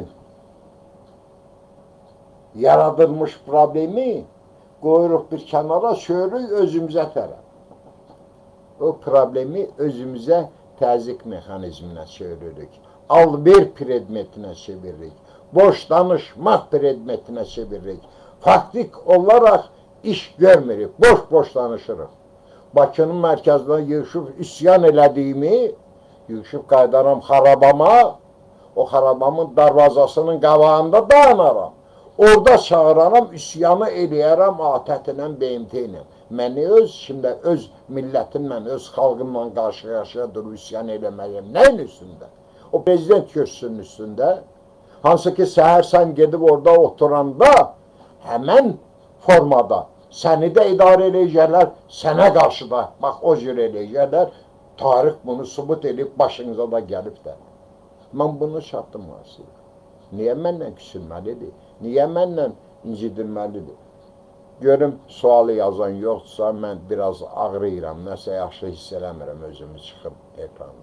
[SPEAKER 1] yaradılmış problemi qoyuruq bir kənara, şöyrük özümüzə tərəf. O problemi özümüzə təzyiq mexanizminə çeviririk. Al-ver predmetinə çeviririk. Boş danışmaq predmetinə çeviririk. Faktik olaraq iş görmürük. Boş-boş danışırıq. Bakının mərkəzindən yığışıb üsyan elədiyimi, yığışıb qaydaram xarabama, o xarabamın darvazasının qabağında dayanaram. Orada çağıraram, üsyanı eləyərəm atətinlə, B M T ilə. Məni öz, şimdi öz millətimlə, öz xalqımla qarşı-qarşıya durub üsyan eləməyəm. Nəyin üstündə? O prezident köşkünün üstündə. Hansı ki səhər sən gedib orada oturanda həmən formada səni də idarə eləyəcəklər, sənə qarşı da bax o cür eləyəcəklər. Tarix bunu subut edib başınıza da gəlib də. Mən bunu çatdım aslında. Niyə mənlə küsülməlidir? Niyə mənlə incidilməlidir? Görüm, sualı yazan yoxdursa, mən biraz ağrıyıram, nəsə yaxşı hiss eləmirəm özümü çıxıb ekranda.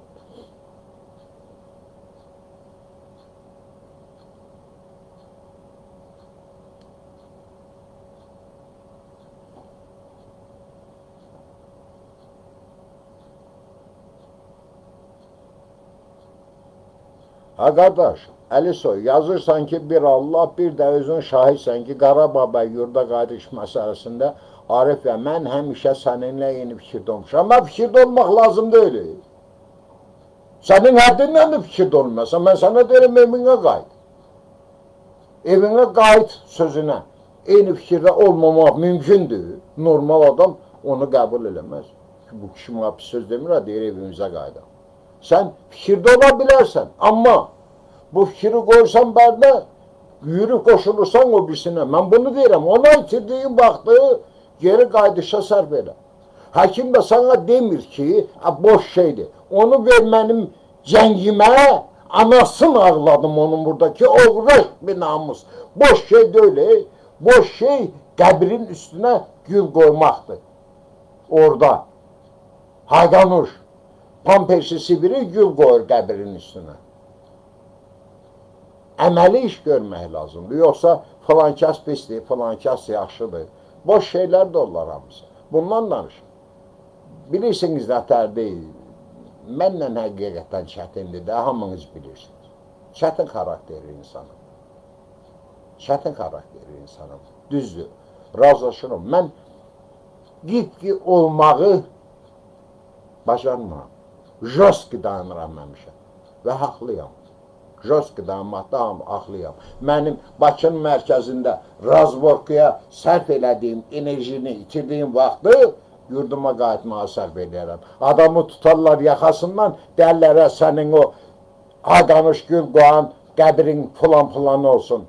[SPEAKER 1] Ha qardaş, Əlisoy, yazırsan ki, bir Allah, bir də özün şahidsən ki, Qarabağ və yurda qayıdış məsələsində Arif və mən həmişə səninlə yeni fikirdə olmuşam. Amma fikirdə olmaq lazım deyil. Sənin həddindən də fikirdə olmayasan, mən sənə deyirəm, evinə qayıt. Evinə qayıt sözünə. Eyni fikirdə olmamaq mümkündür. Normal adam onu qəbul eləməz. Bu kişi mənə pis söz demirə, deyir, evimizə qayıdam. Sən fikirdə ola bilərsən, amma bu fikri qoysan bərinə, yürü qoşulursan o birisinə. Mən bunu deyirəm, ona itirdiyin vaxtı geri qayıdışa sərf elə. Həkim də sana demir ki, boş şeydir. Onu ver mənim cəngimə, anasını ağladım onun buradakı, oğraş bir namus. Boş şey deyil, boş şey qəbrin üstünə gül qoymaqdır. Orada, Haydanuş. Pampersi Sibiri gül qoyur qəbrin üstünə. Əməli iş görmək lazımdır. Yoxsa filan kəs pisdir, filan kəs yaxşıdır. Boş şeylər də onlar hamısı. Bundan danışın. Bilirsiniz nətər deyil. Mənlə həqiqətən çətindir də, hamınız bilirsiniz. Çətin xarakterli insanım. Çətin xarakterli insanım. Düzdür. Razılaşırım. Mən qitqi olmağı bacarmıram. Joski dayanıram məmişəm və haqlıyam. Joski dayanmaqda haqlıyam. Mənim Bakının mərkəzində Razborkaya sərf elədiyim enerjini itirdiyim vaxtı yurduma qayıtmağa sərf eləyərəm. Adamı tutarlar yaxasından, dəllərə sənin o Haydanuş gül qoyan qəbrin filan filan olsun.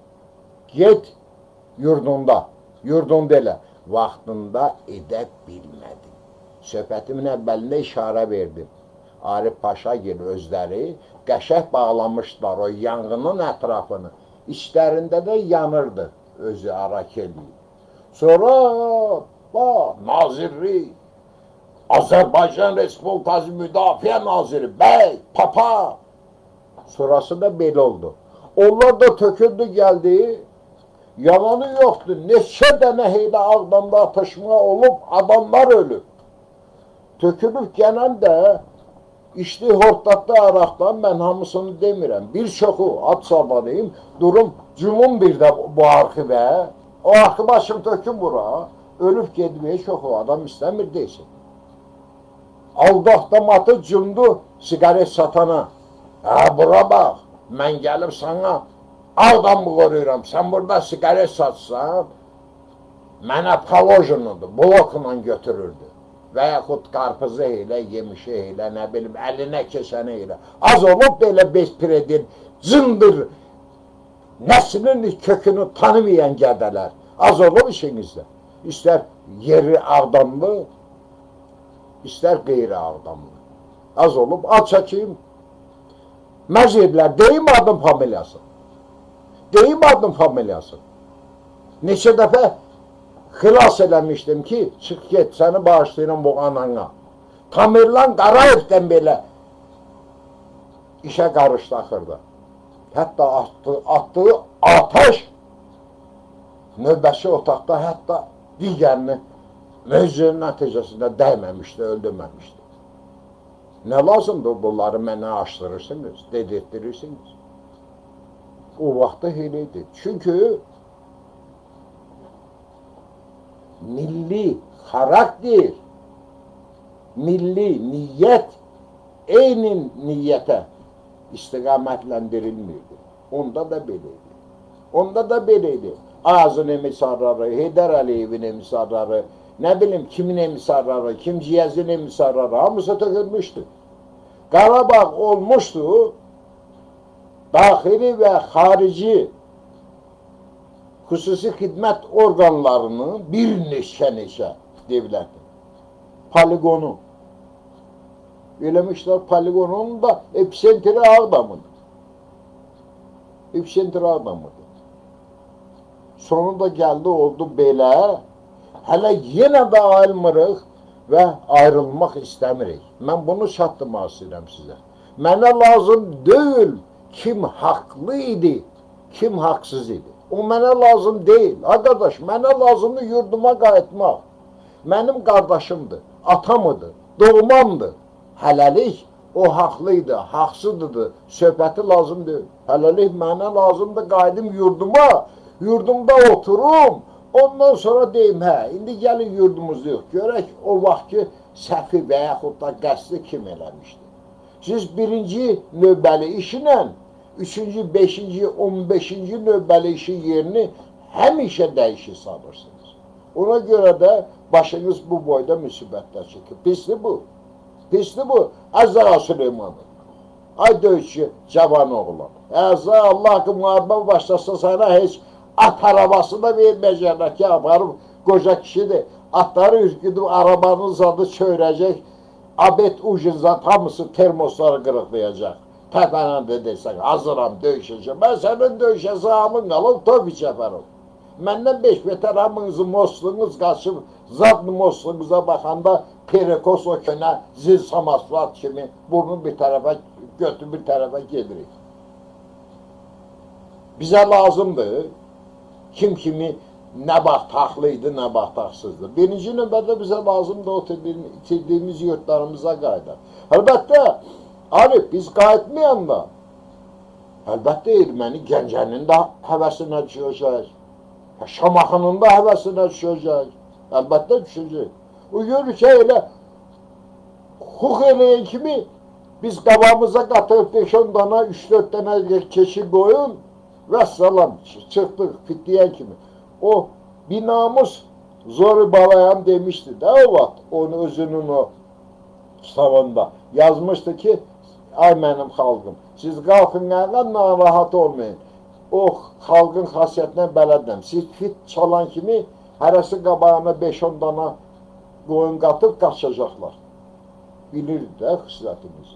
[SPEAKER 1] Get yurdunda, yurdunda elə. Vaxtında edə bilmədim. Söhbətimin əvvəlində işarə verdim. Arif Paşa gil özləri qəşəh bağlamışlar o yanğının ətrafını. İçlərində də yanırdı özü Arakeli. Sonra bax, nazirlik, Azərbaycan Respublikası Müdafiə Naziri, bəy, papa. Sonrası da belə oldu. Onlar da töküldü gəldi. Yalanı yoxdur. Neçə dənə heylə Ağdamda atışma olub, adamlar ölüb. Tökülüb gələn də İşli hortlatdı araqdan, mən hamısını demirəm. Bir çoxu, ad sabanıyım, durum cümum bir də bu arxivə. O arxı başım tökün bura. Ölüb gedməyə çoxu, adam istəmir deysin. Aldaxtamatı cümdü sigaret satana. Hə, bura bax, mən gəlib sana Ağdamı qoruyuram. Sən burada sigaret satsan, mənə palojunudur, blokla götürürdü. Və yaxud qarpızı elə, yemişi elə, nə bilim, əlinə keçəni elə. Az olub belə beş predin, cındır, nəslinin kökünü tanımayan qədələr. Az olub işinizdə. İstər yeri Ağdamlı, istər qeyri Ağdamlı. Az olub, al çəkiyim. Məzirlər, deyim adım familiyası. Deyim adım familiyası. Neçə dəfə xilas eləmişdim ki, çıx get, səni bağışlayıram bu anana. Tamerlan Qarayevdən belə işə qarışdı axırda. Hətta atdığı, atdığı ateş növbəsi otaqda hətta digərini mövzunun nəticəsində dəyməmişdi, öldürməmişdi. Nə lazımdır bunları mənə açdırırsınız, dedirtdirirsiniz. O vaxtda eləydi. Çünki milli xarakter, milli niyyət eyni niyyətə istiqamətləndirilmirdi. Onda da beləydi. Onda da beləydi. Azın emisarları, Heydər Əliyevin emisarları, nə bilim kimin emisarları, kim Ciyəzin emisarları, hamısı tökülmüşdü. Qarabağ olmuşdu, daxili və xarici xüsusi xidmət orqanlarının bir neçə-neçə devləti, poligonu, eləmişlər poligonun da epicentri Ağdamıdır. Epicentri Ağdamıdır. Sonunda gəldi, oldu belə, hələ yenə də ayrılmırıq və ayrılmaq istəmirik. Mən bunu çatdırmaq istəyirəm sizə. Mənə lazım deyil kim haqlı idi, kim haqsız idi. O mənə lazım deyil. Arkadaş, mənə lazımdır yurduma qayıtmaq. Mənim qardaşımdır, atamıdır, doğmamdır. Hələlik o haqlıydı, haqsızdır, söhbəti lazım deyil. Hələlik mənə lazımdır qayıdım yurduma, yurdumda oturum. Ondan sonra deyim, hə, indi gəlin yurdumuzda yox. Görək o vaxt ki, səhvi və yaxud da qəsdi kim eləmişdi. Siz birinci növbəli işinə, üçüncü, beşinci, on beşinci növbəli işin yerini həmişə dəyişir sanırsınız. Ona görə də başınız bu boyda müsibətlər çəkir. Pisli bu. Pisli bu. Əzra Süleymanov. Ay döyüşçü, cavan oğlan. Əzra Allah haqqı müharibə başlasa sana heç at arabası da verməyəcəklər ki, aparıb qoca kişidir. Atları ürküdüb, arabanın zadı çöyrəcək, abet ucunuzdan hamısı termosları qırıqlayacaq. Təpənən də desək, hazıram, döyüşəcəm. Mən sənin döyüşə sağımın qalım, Tofiq Cəfərov. Məndən beş metre hamınızı mosluğunuz qaçıb, zad mosluğunuza baxanda Perikos o könə zil samasvat kimi burnu bir tərəfə, götü bir tərəfə gedirik. Bizə lazımdır. Kim kimi nə vaxt haqlıydı, nə vaxt haqsızdı. Birinci növbədə bizə lazımdır o itirdiyimiz yurtlarımıza qayıdaq. Əlbəttə, Arif, biz qayıtmayanda, əlbəttə erməni Gəncənin də həvəsinə düşəcək, Şamaxının da həvəsinə düşəcək, əlbəttə düşəcək. O görür ki, elə hux eləyən kimi biz qabağımıza qatırıq beş on dana, üç dörd dənə keçi qoyun, və salam, çıxdıq fitliyən kimi. O binamus Zori Balayan demişdi də o vaxt, onun özünün o kitabında yazmışdı ki, ay mənim xalqım, siz qalxın nəqən narahat olmayın. O xalqın xasiyyətinə bələdəm. Siz fit çalan kimi hərəsi qabağına beş on dana qoyun qatıb qaçacaqlar. Bilirdi də xislətimizi.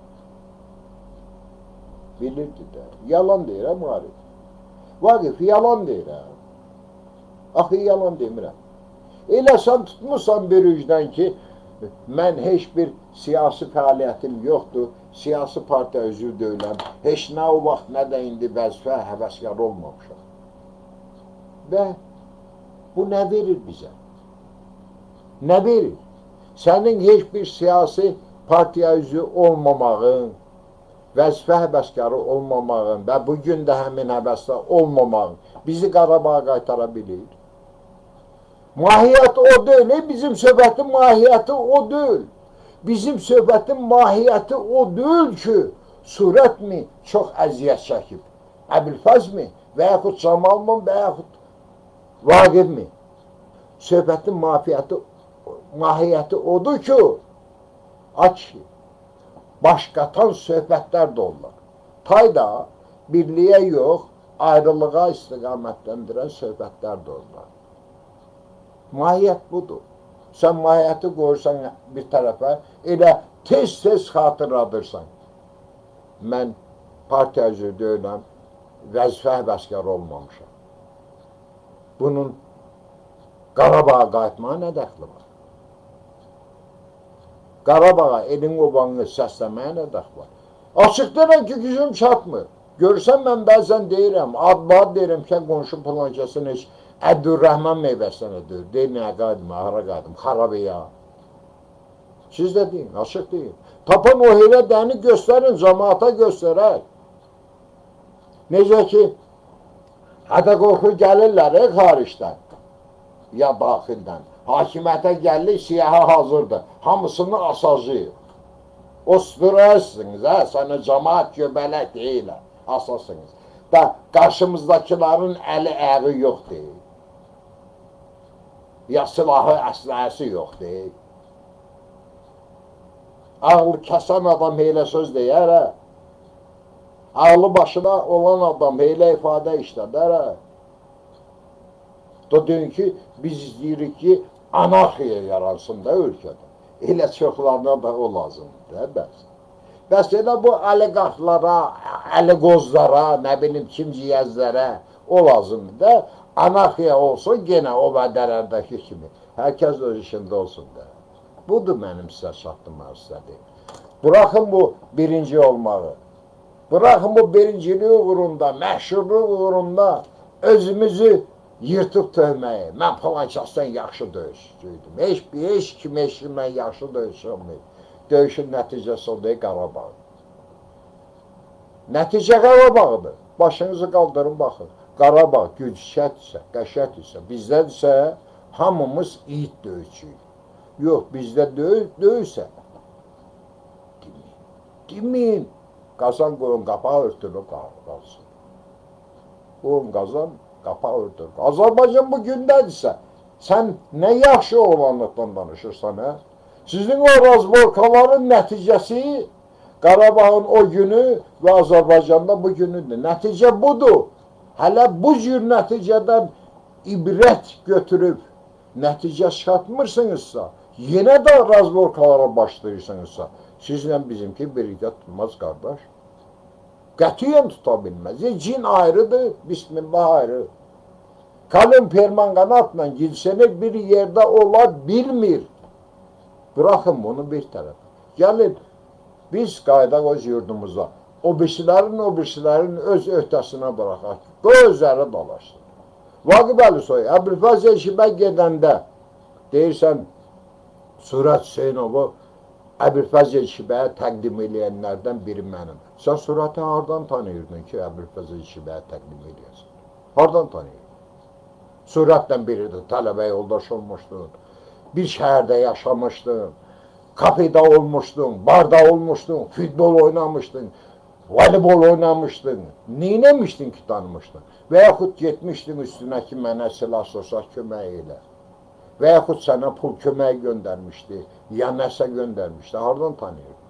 [SPEAKER 1] Bilirdi də. Yalan deyirəm, Arif. Vaqif, yalan deyirəm. Axı, yalan demirəm. Elə sən tutmuşsan bir üzdən ki, mən heç bir siyasi fəaliyyətim yoxdur, siyasi partiya üzvü deyiləm, heç nə o vaxt, nə də indi vəzifə həvəskar olmamışam. Və bu nə verir bizə? Nə verir? Sənin heç bir siyasi partiya üzvü olmamağın, vəzifə həvəskarı olmamağın və bugün də həmin həvəsdə olmamağın bizi Qarabağa qaytara bilir. Mahiyyəti o deyil, bizim söhbətin mahiyyəti o deyil. Bizim söhbətin mahiyyəti o deyil ki, surət mi çox əziyyət çəkib, Əbülfəz mi və yaxud Camal mı və yaxud Vaqif mi? Söhbətin mahiyyəti odur ki, aç ki, başqatan söhbətlər də onlar. Tayda birliyə yox, ayrılığa istiqamətləndirən söhbətlər də onlar. Mahiyyət budur. Sən mahiyyəti qoyursan bir tərəfə, elə tez-tez xatırladırsan. Mən partiya üzvü deyiləm, vəzifə həvəskar olmamışam. Bunun Qarabağa qayıtmağa nə dəxli var? Qarabağa elin obanını səsləməyə nə dəxli var? Açıq deyirəm ki, gücüm çatmır. Görürsən, mən bəzən deyirəm, ad-bad deyirəm ki, qonşu plankəsin heç Əbdülrəhman meyvəsinə deyir. Deyir, nəyə qaydım, ahara qaydım, xarabəyə. Siz də deyin, açıq deyin. Tapan o elə dəni göstərin, cəmaata göstərək. Necə ki, hədə qorxu gəlirlər, ey xaricdən, ya daxildən. Hakimiyyətə gəlir, siyaha hazırdır. Hamısını asacıyıq. O sürəsiniz, hə, sənə cəmaat göbələk deyilər, asasınız. Da qarşımızdakilərin əli əğı yox deyil. Ya silahı, əsləhəsi yox deyil. Ağıl kəsən adam elə söz deyər, hə? Ağlı başına olan adam elə ifadə işlədər. Da deyin ki, biz istəyirik ki, anarxiya yaransın da ölkədə. Elə çoxlarına da o lazımdır da bəs. Bəs elə bu oliqarxlara, əliqozlara, nə bilim kimciyəzlərə o lazımdır da. Anarxiya olsun genə o vədələrdəki kimi. Hər kəs öz işində olsun da. Budur mənim sizə çatdırmaq istədiyim. Bırakın bu birinci olmağı. Bırakın bu birinciliği uğrunda, məşhurluq uğrunda özümüzü yırtıb tövməyi. Mən falan kəsdən yaxşı döyüşçüydüm. Heç bir, heç kim, heç kim mən yaxşı döyüşürdüm. Döyüşün nəticəsi oldu Qarabağ. Nəticə Qarabağdır. Başınızı qaldırın, baxın. Qarabağ gücşətdirsə, qəşətdirsə, bizdədirsə hamımız yiğit döyüşçüyük. Yox, bizdə döyüşsə deməyin. Deməyin. Qazan qoyun, qapağı örtülür, qalsın. Qoyun qazan, qapağı örtülür. Azərbaycan bu gündədirsə, sən nə yaxşı olanlıqdan danışırsan, hə? Sizin o razborkaların nəticəsi Qarabağın o günü və Azərbaycanda bu günüdür. Nəticə budur. Hələ bu cür nəticədən ibrət götürüb nəticə çıxartmırsınızsa, yenə də razborkalara başlayırsınızsa, sizlə bizimki birlikdə tutmaz, qardaş. Qətiyyən tuta bilməz. Cin ayrıdır, bismillah ayrı. Kalın perman qanatla gilsəni bir yerdə ola bilmir. Bırakın bunu bir tərəf. Gəlin, biz qaydaq öz yurdumuza. O birisilərin, o birisilərin öz öhdəsinə bıraxaq. Gözləri dalaşsın. Vaqif Əlisoy, Əbülfəz Eşibə gedəndə deyirsən, Surət Hüseynovu Əbülfəz Eşibəyə təqdim eləyənlərdən biri mənim. Sən Surəti hardan tanıyırdın ki, Əbülfəz Eşibəyə təqdim eləyəsin? Hardan tanıyırdın? Surətdən biridir, tələbə yoldaş olmuşdun, bir şəhərdə yaşamışdın, kafeda olmuşdun, barda olmuşdun, futbol oynamışdın, voleybol oynamışdın, neynəmişdin ki tanımışdın? Və yaxud getmişdin üstünə ki, mənə silah sorsaq kömək elə. Və yaxud sənə pul kömək göndərmişdi, ya nəsə göndərmişdi, hardan tanıyırdın?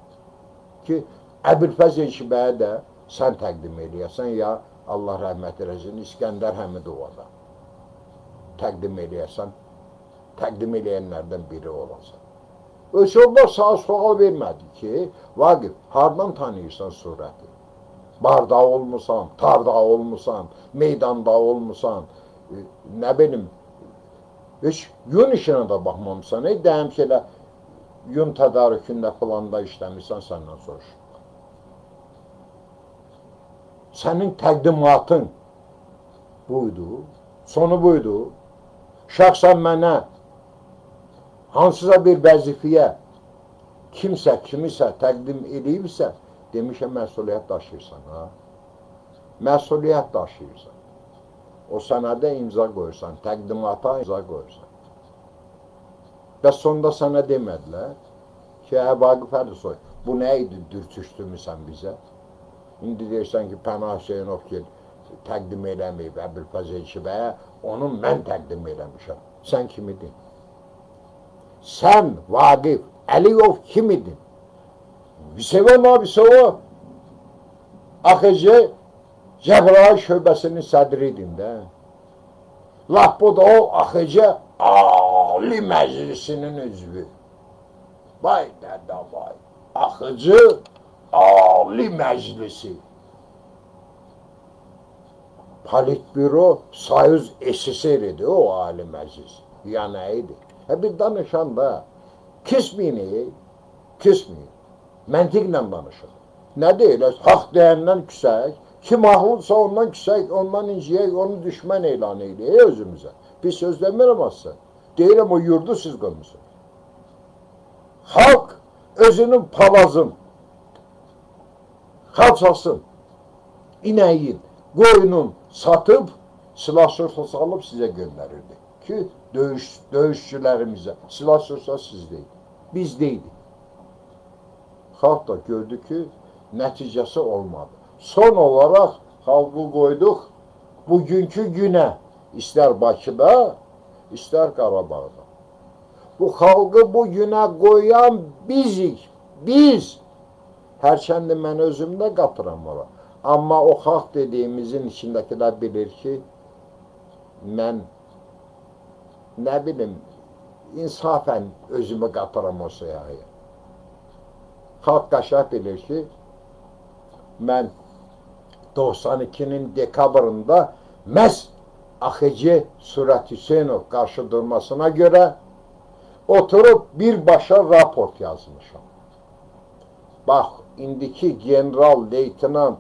[SPEAKER 1] Ki, Əbülfəz Eşibəyə də sən təqdim eləyəsən, ya Allah rəhmət eləsin, İskəndər Həmidovada təqdim eləyəsən, təqdim eləyənlərdən biri olasan. Ölçüyorlar sağa sual vermədi ki, Vaqif, hardan tanıyırsan surəti? Barda olmusan, tarda olmusan, meydanda olmusan, e, nə benim, heç yun işinə də baxmamısan, e, dəyəm ki, elə yun tədarükündə planda işləmirsən, səndən soruş. Sənin təqdimatın buydu, sonu buydu. Şəxsən mənə hansısa bir vəzifəyə kimsə, kimisə təqdim edibsə, demişəm, məsuliyyət daşıyırsan, ha? Məsuliyyət daşıyırsan. O sənədə imza qoyursan, təqdimata imza qoyursan. Və sonda sənə demədilər ki, ə, Vaqif Əlisoy, bu nə idi, dürtüşdürmüsən bizə? İndi deyirsən ki, Pənah Hüseynov ki, təqdim eləməyib Əbülfəz Eşibəyə, onu mən təqdim eləmişəm. Sən kim idin? Sən, Vaqif Əliyov kim idin? Hüseyin abisi o A X C Cəbrayıl şöbəsinin sədri idin də. Laf bu da o A X C Ali Məclisinin üzvü. Vay dədə vay. A X C Ali Məclisi. Politbüro Soyuz S S R idi o Ali Məclis. Ya nə idi? Hə bir danışan da kismini, kismini, məntiqlə danışır. Nə deyil? Haq deyəndən küsək, kim haqlıdsa ondan küsək, ondan inciyək, onu düşmən elan eyləyək özümüzə. Bir söz demirəm aslında. Deyirəm o yurdu siz qoymusunuz. Xalq özünün palazın, xalçasın, inəyin, qoyunun satıb, silah sürsə salıb sizə göndərirdi. Ki, döyüş, döyüşçülərimizə silah sürsə sizdeydi, bizdeydi. Xalq da gördü ki, nəticəsi olmadı. Son olaraq xalqı qoyduq bugünkü günə, istər Bakıda, istər Qarabağda. Bu xalqı bu günə qoyan bizik, biz. Hərçəndi mən özümdə qatıram ora. Amma o xalq dediyimizin içindəkilər bilir ki, mən nə bilim, insafən özümü qatıram o siyahıya. Xalq qəşəng bilir ki, mən doxsan ikinin dekabrında məhz A X C Surət Hüseynov qarşı durmasına görə oturub birbaşa raport yazmışam. Bax, indiki general-leytenant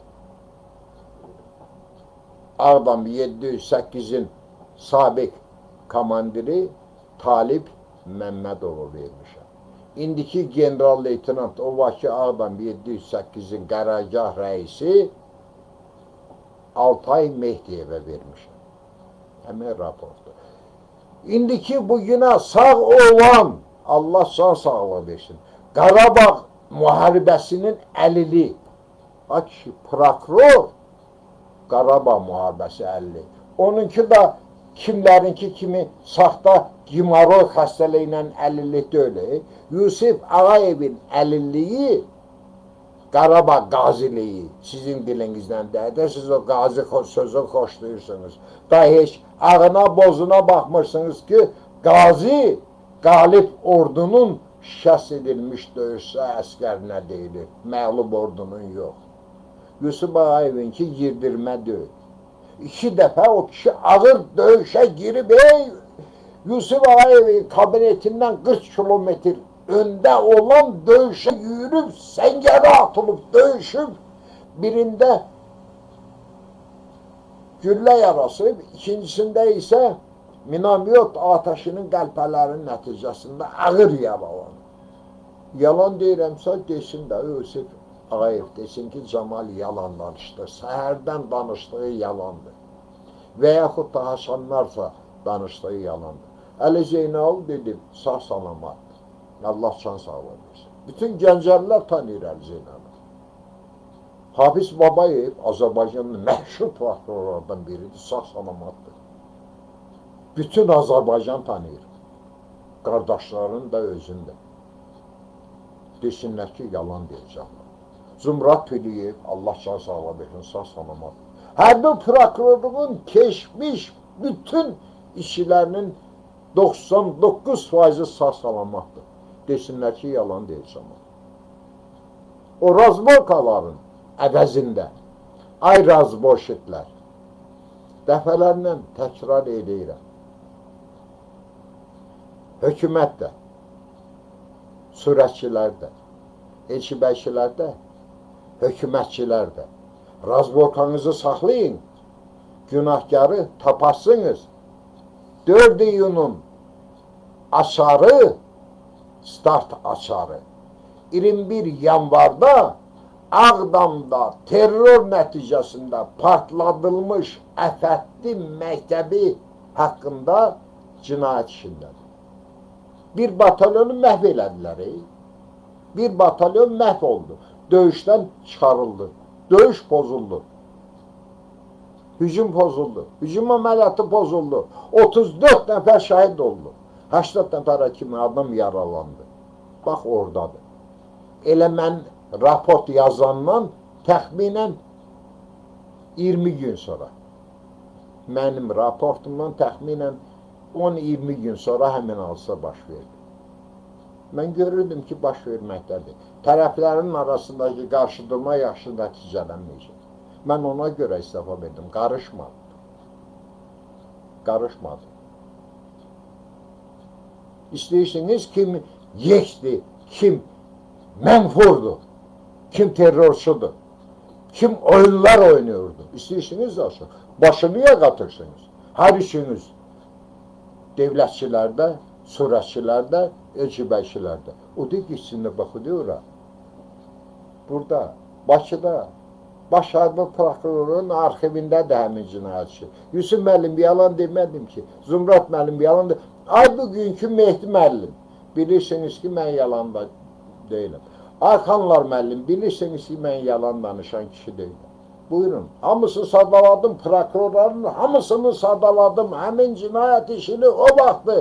[SPEAKER 1] Ağdam yeddi yüz səkkizin sabiq komandiri Talib Məmmədovu vermişəm. İndiki general-leytenant o vaxtki Ağdam yeddi yüz səkkizin qərargah rəisi Altay Mehdiyevə vermişəm. Həmin raportu. İndiki bugüne sağ olan, Allah can sağlığı versin, Qarabağ müharibəsinin əlili, bak ki, prokuror Qarabağ müharibəsi əlili. Onunki da kimlərinki kimi saxta gimoroy xəstəliylə əlillik deyil. Yusif Ağayevin əlilliyi Qarabağ qaziliyi sizin dilinizdən deyir. Siz o qazi sözü xoşlayırsınız. Da heç ağına bozuna baxmırsınız ki, qazi qalib ordunun şəxs edilmiş döyüşsə əskərinə deyilir. Məğlub ordunun yox. Yusuf Ağayevinki girdirmə deyil. İki dəfə o kişi ağır döyüşə girib, ey Yusuf Ağayevin kabinetindən qırx kilometr öndə olan döyüşə yürüb, səngərə atılıb, döyüşüb, birində güllə yarası, ikincisində isə minamyot ateşinin qəlpələrinin nəticəsində ağır yaralanır. Yalan deyirəmsə, desin də, Yusuf Ağayev desin ki, Camal yalan danışdı, səhərdən danışdığı yalandır. Və yaxud da Hasanlarsa danışdığı yalandır. Əli Zeynal dedim, sağ salamat. Allah can sağlığı versin. Bütün gəncəllər tanıyır Əli Zeynal'ı. Hafiz Babayev Azərbaycanın məşhur prokurorlardan biridir, sağ salamatdır. Bütün Azərbaycan tanıyır. Qardaşların da özündə. Desinlər ki, yalan deyəcəklər. Zümrət Piliyev, Allah can sağlığı versin, sağ salamatdır. Hərbi prokurorluğun keçmiş bütün işçilərinin doxsan doqquz faizi sağ salamatdır. Desinlər ki, yalan deyəcəm. O razborkaların əvəzində, ay razborşitlər, dəfələrlə təkrar edirəm. Hökumət də, surətçilər də, elçibəkçilər də, hökumətçilər də, razborkanızı saxlayın, günahkarı taparsınız. dörd iyunun açarı, start açarı. iyirmi bir yanvarda Ağdamda terror nəticəsində partladılmış əfətli məktəbi haqqında cinayət işindədir. Bir batalyonu məhv elədilər. Bir batalyon məhv oldu. Döyüşdən çıxarıldı. Döyüş pozuldu. Hücum pozuldu. Hücum əməliyyatı pozuldu. otuz dörd nəfər şəhid oldu. səksən nəfərə kimi adam yaralandı. Bax, oradadır. Elə mən raport yazandan təxminən iyirmi gün sonra, mənim raportumdan təxminən on iyirmi gün sonra həmin hadisa baş verdi. Mən görürdüm ki, baş verməkdədir. Tərəflərin arasındakı qarşıdurma yaxşı nəticələnməyəcək. Mən ona görə istifa verdim, qarışmadım. Qarışmadım. İstəyirsiniz kim yekdir, kim mənfurdur, kim terrorçudur, kim oyunlar oynuyordu. İstəyirsiniz olsun. Başını qatırsınız. Hər üçünüz devlətçilərdə, surətçilərdə, elçibəkçilərdə. O da gitsinlər, baxıdı ora. Burada, Bakıda, Baş hərbi prokurorun arxivində də həmin cinayətçi. Yusuf müəllim, yalan demədim ki. Zümrət müəllim, yalan demədim. Ay bugünkü Mehdi müəllim, bilirsiniz ki, mən yalan da deyiləm. Arxanlar müəllim, bilirsiniz ki, mən yalan danışan kişi deyiləm. Buyurun, hamısını sadaladım, prokurorların hamısını sadaladım, həmin cinayət işini o vaxtı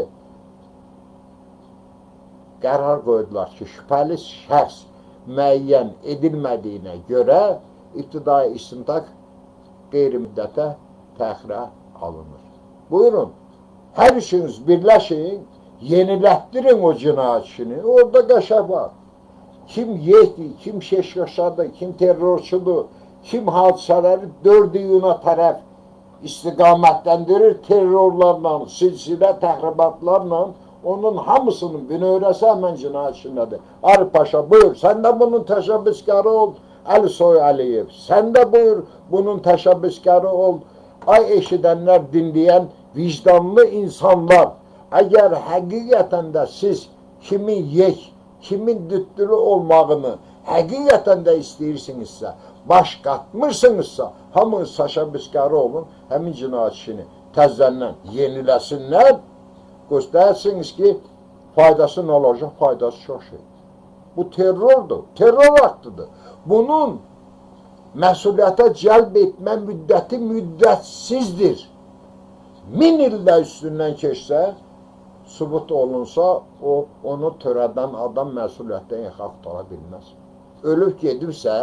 [SPEAKER 1] qərar qoydular ki, şübhəli şəxs müəyyən edilmədiyinə görə İbtidai istintaq qeyri-müddətə təxirə alınır. Buyurun, hər işiniz birləşin, yenilətdirin o cinayət işini. Orada qəşəng var. Kim yekdir, kim şeşkaşadır, kim terrorçudur, kim hadisələri dörd iyuna tərəf istiqamətləndirir terrorlarla, silsilə təxribatlarla, onun hamısının bünövrəsi həmən cinayət işindədir. Arif Paşa, buyur, sən də bunun təşəbbüskarı ol, Əli Soy Əliyev, sən də buyur, bunun təşəbbüskarı ol. Ay eşidənlər, dinləyən vicdanlı insanlar, əgər həqiqətən də siz kimin yek, kimin düttülü olmağını həqiqətən də istəyirsinizsə, baş qatmırsınızsa, hamınız təşəbbüskarı olun, həmin cinayət işini təzədən yeniləsinlər, göstərsiniz ki, faydası nə olacaq, faydası çox şey. Bu terrordur, terror aktıdır. Bunun məsuliyyətə cəlb etmə müddəti müddətsizdir. Min ildə üstündən keçsə, sübut olunsa, o, onu törədən adam məsuliyyətdən yaxa qutara bilməz. Ölüb gedibsə,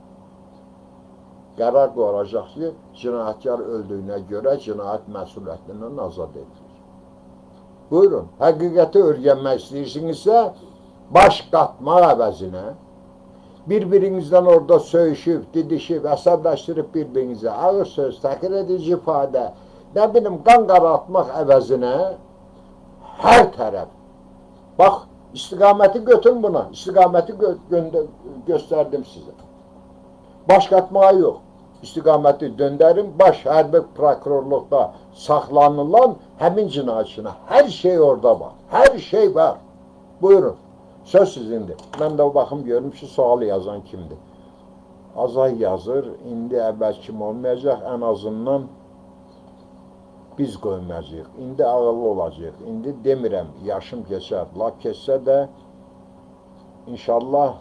[SPEAKER 1] qərar qoyulacaq ki, cinayətkar öldüyünə görə cinayət məsuliyyətindən azad edilir. Buyurun, həqiqəti öyrənmək istəyirsinizsə, baş qatmaq əvəzinə, bir-birinizdən orada söyüşüb, didişib, əsəbləşdirib bir-birinizə, ağır söz, təhqir edici ifadə, nə bilim, qan qaraltmaq əvəzinə, hər tərəf, bax, istiqaməti götürün buna, istiqaməti gö göstərdim sizə. Baş qatmağa yox, istiqaməti döndərin, baş hərbi prokurorluqda saxlanılan həmin cinayətçinə, hər şey orada var, hər şey var. Buyurun, söz sizindir. Mən də o baxım görüm ki, sual yazan kimdir. Azay yazır, indi əvvəl kim olmayacaq, ən azından biz qoymayacaq, indi ağıllı olacaq, indi demirəm, yaşım keçər, laf keçsə də, inşallah,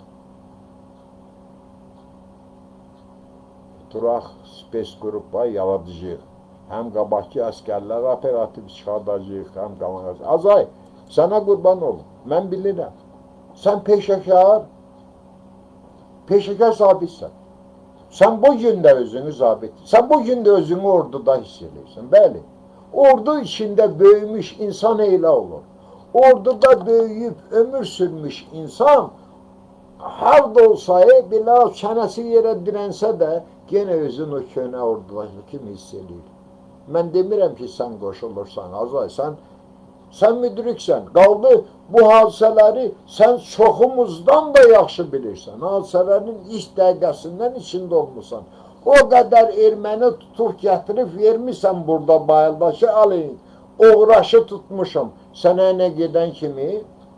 [SPEAKER 1] Turaq spes qrupa yaradacaq, həm qabaqki əskərlər operativ çıxardacaq, həm qalanacaq. Azay, sənə qurban olun, mən bilirəm, sən peşəkar, peşəkar zabitsən, sən bu gün də özünü zabit, sən bu gün də özünü orduda hiss edirsən, bəli. Ordu içində böyümüş insan elə olur. Orduda böyüyüb ömür sürmüş insan harda olsa, belə çənəsi yerə dirənsə də yenə özün o könə ordudakı kimi hiss edir. Mən demirəm ki, sən qoşulursan, Azay, sən, sən müdriksən. Qaldı bu hadisələri sən çoxumuzdan da yaxşı bilirsən. Hadisələrin ilk dəqiqəsindən içində olmuşsan. O qədər erməni tutub gətirib vermişsən burada bayıldakı alayın. Uğraşı tutmuşum. Sənə nə gedən kimi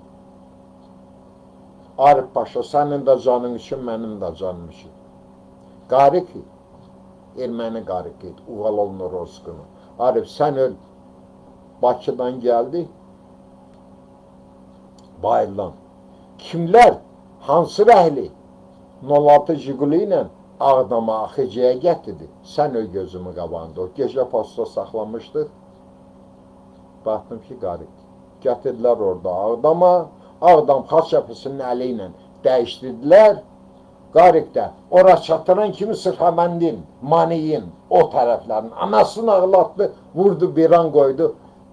[SPEAKER 1] Arif Paşa, sənin də canın üçün, mənim də canım üçün. Qarıq et, erməni qarıq et, uğal olunur Rozqunu. Arif, sən öl, Bakıdan gəldi, bayılan. Kimlər, hansı rəhli, nol altı Jiguli ilə Ağdama, Axıcıya gətirdi. Sən öl gözümü qabağında. O gecə posta saxlamışdıq. Baxdım ki, qarıq. Gətirdilər orada Ağdama, Ağdam xaç yapısının əli ilə dəyişdirdilər. Qarıqda ora çatıran kimi Sırxaməndin, Maniyin, o tərəflərin anasını ağlatdı, vurdu, bir an qoydu.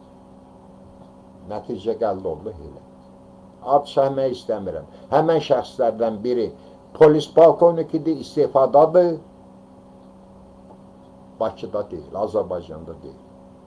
[SPEAKER 1] Nəticə gəldi oldu elə. Ad şəhmək istəmirəm. Həmən şəxslərdən biri polis polkovnikidir, istifadadır. Bakıda deyil, Azərbaycanda deyil.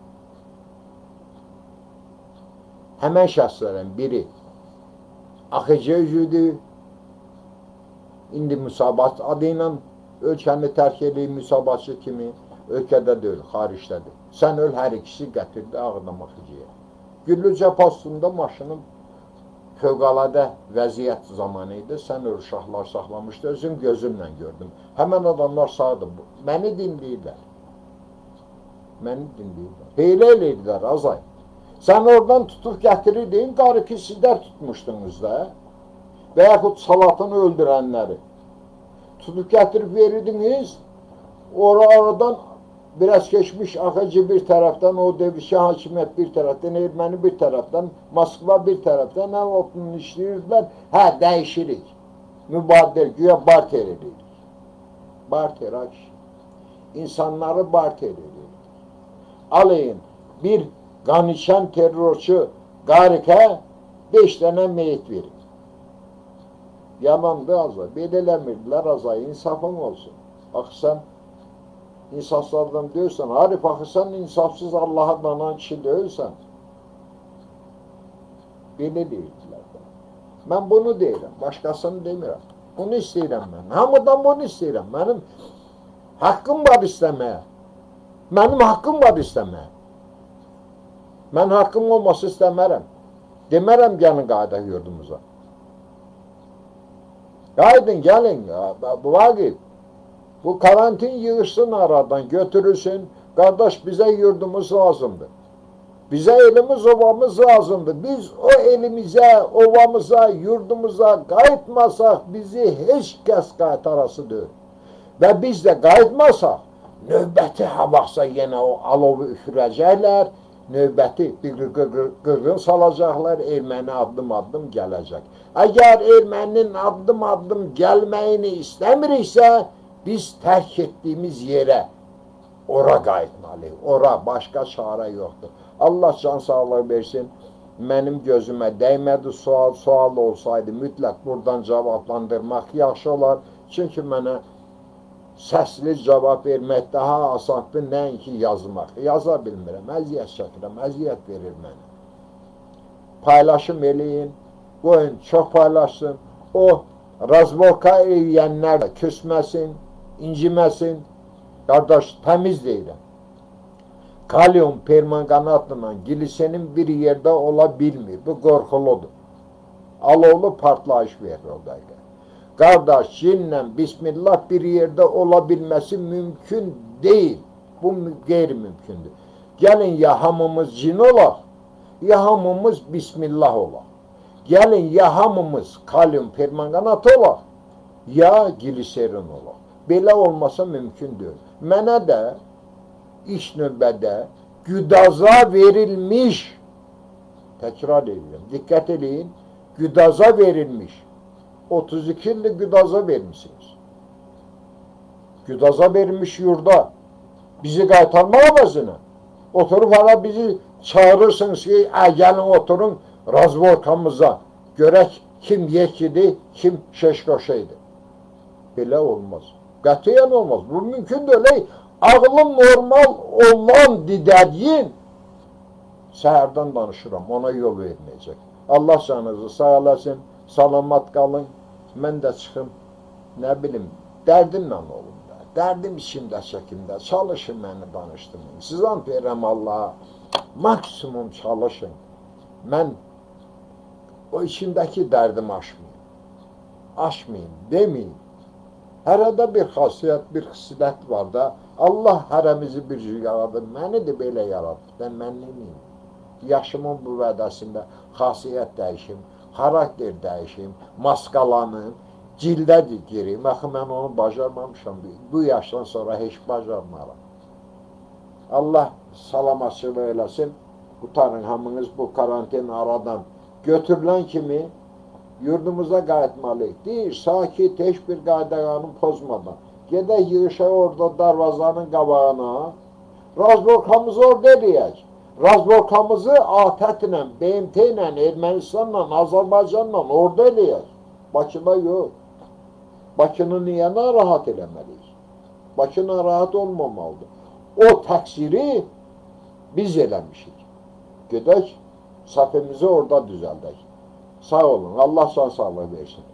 [SPEAKER 1] Həmən şəxslərdən biri Axıcı üzüdür. İndi müsabat adı ilə ölkəni tərk edib müsabatçı kimi ölkədə deyil, xaricdədir. Sən öl, hər ikisi gətirdi Ağdam Axıcıya. Güllücə postunda maşının fövqəladə vəziyyət zamanı idi. Sən öl uşaqlar saxlamışdı, özüm gözümlə gördüm. Həmən adamlar sağdır. Məni dinləyirlər. Məni dinləyirlər. Heylə eləyirdilər, Azay. Sən oradan tutub gətirirdin, qarı ki, sizlər tutmuşdunuz da. Və yaxud salatını öldürənləri. Tutub gətirib verirdiniz, oradan biraz keçmiş Axıcı bir tərəfdən, o devşi hakimiyyət bir tərəfdən, erməni bir tərəfdən, Moskva bir tərəfdən, nə otunu işləyirdilər, hə, dəyişirik. Mübadilə, güya barter edirik. Barter kişi. İnsanları barter ediyor. Alayın bir kan içen terörçü garike beş tane meyit verir. Yamandı azay. Bedelemirdiler azay. İnsafın olsun. Bak sen insafsızlardan diyorsan, Arif akı sen insafsız Allah'a danan kişi değilsen. Belə deyirdiler. Ben bunu deyirəm. Başkasını demirəm. Bunu istəyirəm ben. Hamıdan bunu istəyirəm. Benim hakkım var istemeye. Benim hakkım var istemeye. Ben hakkım olması istemərəm. Demərəm gəlin qayda yurdumuza. Qaydın, gəlin. Vaqif. Bu karantin yığışsın aradan, götürülsün. Kardeş bize yurdumuz lazımdır. Bize elimiz ovamız lazımdır. Biz o elimize, ovamıza, yurdumuza qayıtmasak bizi hiç kəs qaytarası deyil. Ve biz de qayıtmasak növbəti havaqsa yenə o alovu üfürəcəklər, növbəti bir qırğın salacaqlar, erməni addım-addım gələcək. Əgər erməninin addım-addım gəlməyini istəmiriksə, biz tərk etdiyimiz yerə, ora qayıtmalıyıq. Ora, başqa çarə yoxdur. Allah can sağlığı versin. Mənim gözümə dəymədi sual, sual olsaydı mütləq buradan cavablandırmaq yaxşı olar. Çünki mənə səsli cavab vermək daha asandır, nəinki yazmaq. Yaza bilmirəm, əziyyət çəkirəm, əziyyət verir mənə. Paylaşım eləyin, qoyun, çox paylaşsın. O, razborka eləyənlər də küsməsin, inciməsin. Qardaş, təmiz deyirəm. Kalyum permanganatla glisenin bir yerde olabilir. Bu qorxuludur. Alovlu partlayış verir o dəqiqə. Qardaş, cinlə bismillah bir yerde olabilmesi mümkün değil. Bu qeyri-mümkündür. Gəlin ya hamımız cin olaq, ya hamımız bismillah olaq. Gəlin ya hamımız kalyum permanganat olaq, ya gliserin olaq. Belə olmasa mümkün deyil. Mənə də iş növbədə güdaza verilmiş, təkrar edirəm, diqqət edin, güdaza verilmiş, otuz iki illik güdaza vermişsiniz. Güdaza verilmiş yurda bizi qaytarma əvəzinə. Oturup hala bizi çağırırsınız ki, gəlin oturun razvorkamıza, görək kim yekidir, kim şeşkoşeydir. Belə olmaz. Qətiyyən olmaz. Bu mümkün deyil. Ağlım normal olan didədiyin səhərdən danışıram, ona yol verməyəcək. Allah canınızı sağ olasın, salamat qalın, mən də çıxım, nə bilim, dərdimlə olun da, dərdim işimdə, çəkimdə, çalışın məni danışdırmayın. Siz ant verəm Allah'a, maksimum çalışın, mən o içimdəki dərdimi aşmayayım, aşmayayım, deməyim. Hərədə bir xasiyyət, bir xislət var da, Allah hərəmizi bir cür yaradır, məni də belə yaradır, mən mən nemiyim? Yaşımın bu vədəsində xasiyyət dəyişim, xarakter dəyişim, maskalanım, cildə girim, axı mən onu bacarmamışam, bu yaşdan sonra heç bacarmaram. Allah salamatçılığı eləsin, qutarın hamınız bu karantin aradan götürülən kimi yurdumuza qayıtmalıyıq. Deyir, sakit, heç bir qayda-qanun pozmadan. Gedək yığışaq orada darvazanın qabağına, razborkamızı orada eləyək. Razborkamızı A T E T ilə, B M T ilə, Ermənistanla, Azərbaycanla orada eləyək. Bakıda yox. Bakını niyə narahat eləməliyik? Bakı narahat olmamalıdır. O təqsiri biz eləmişik. Gedək, səhvimizi orada düzəldək. Sağ olun, Allah sağ sağlığı versin.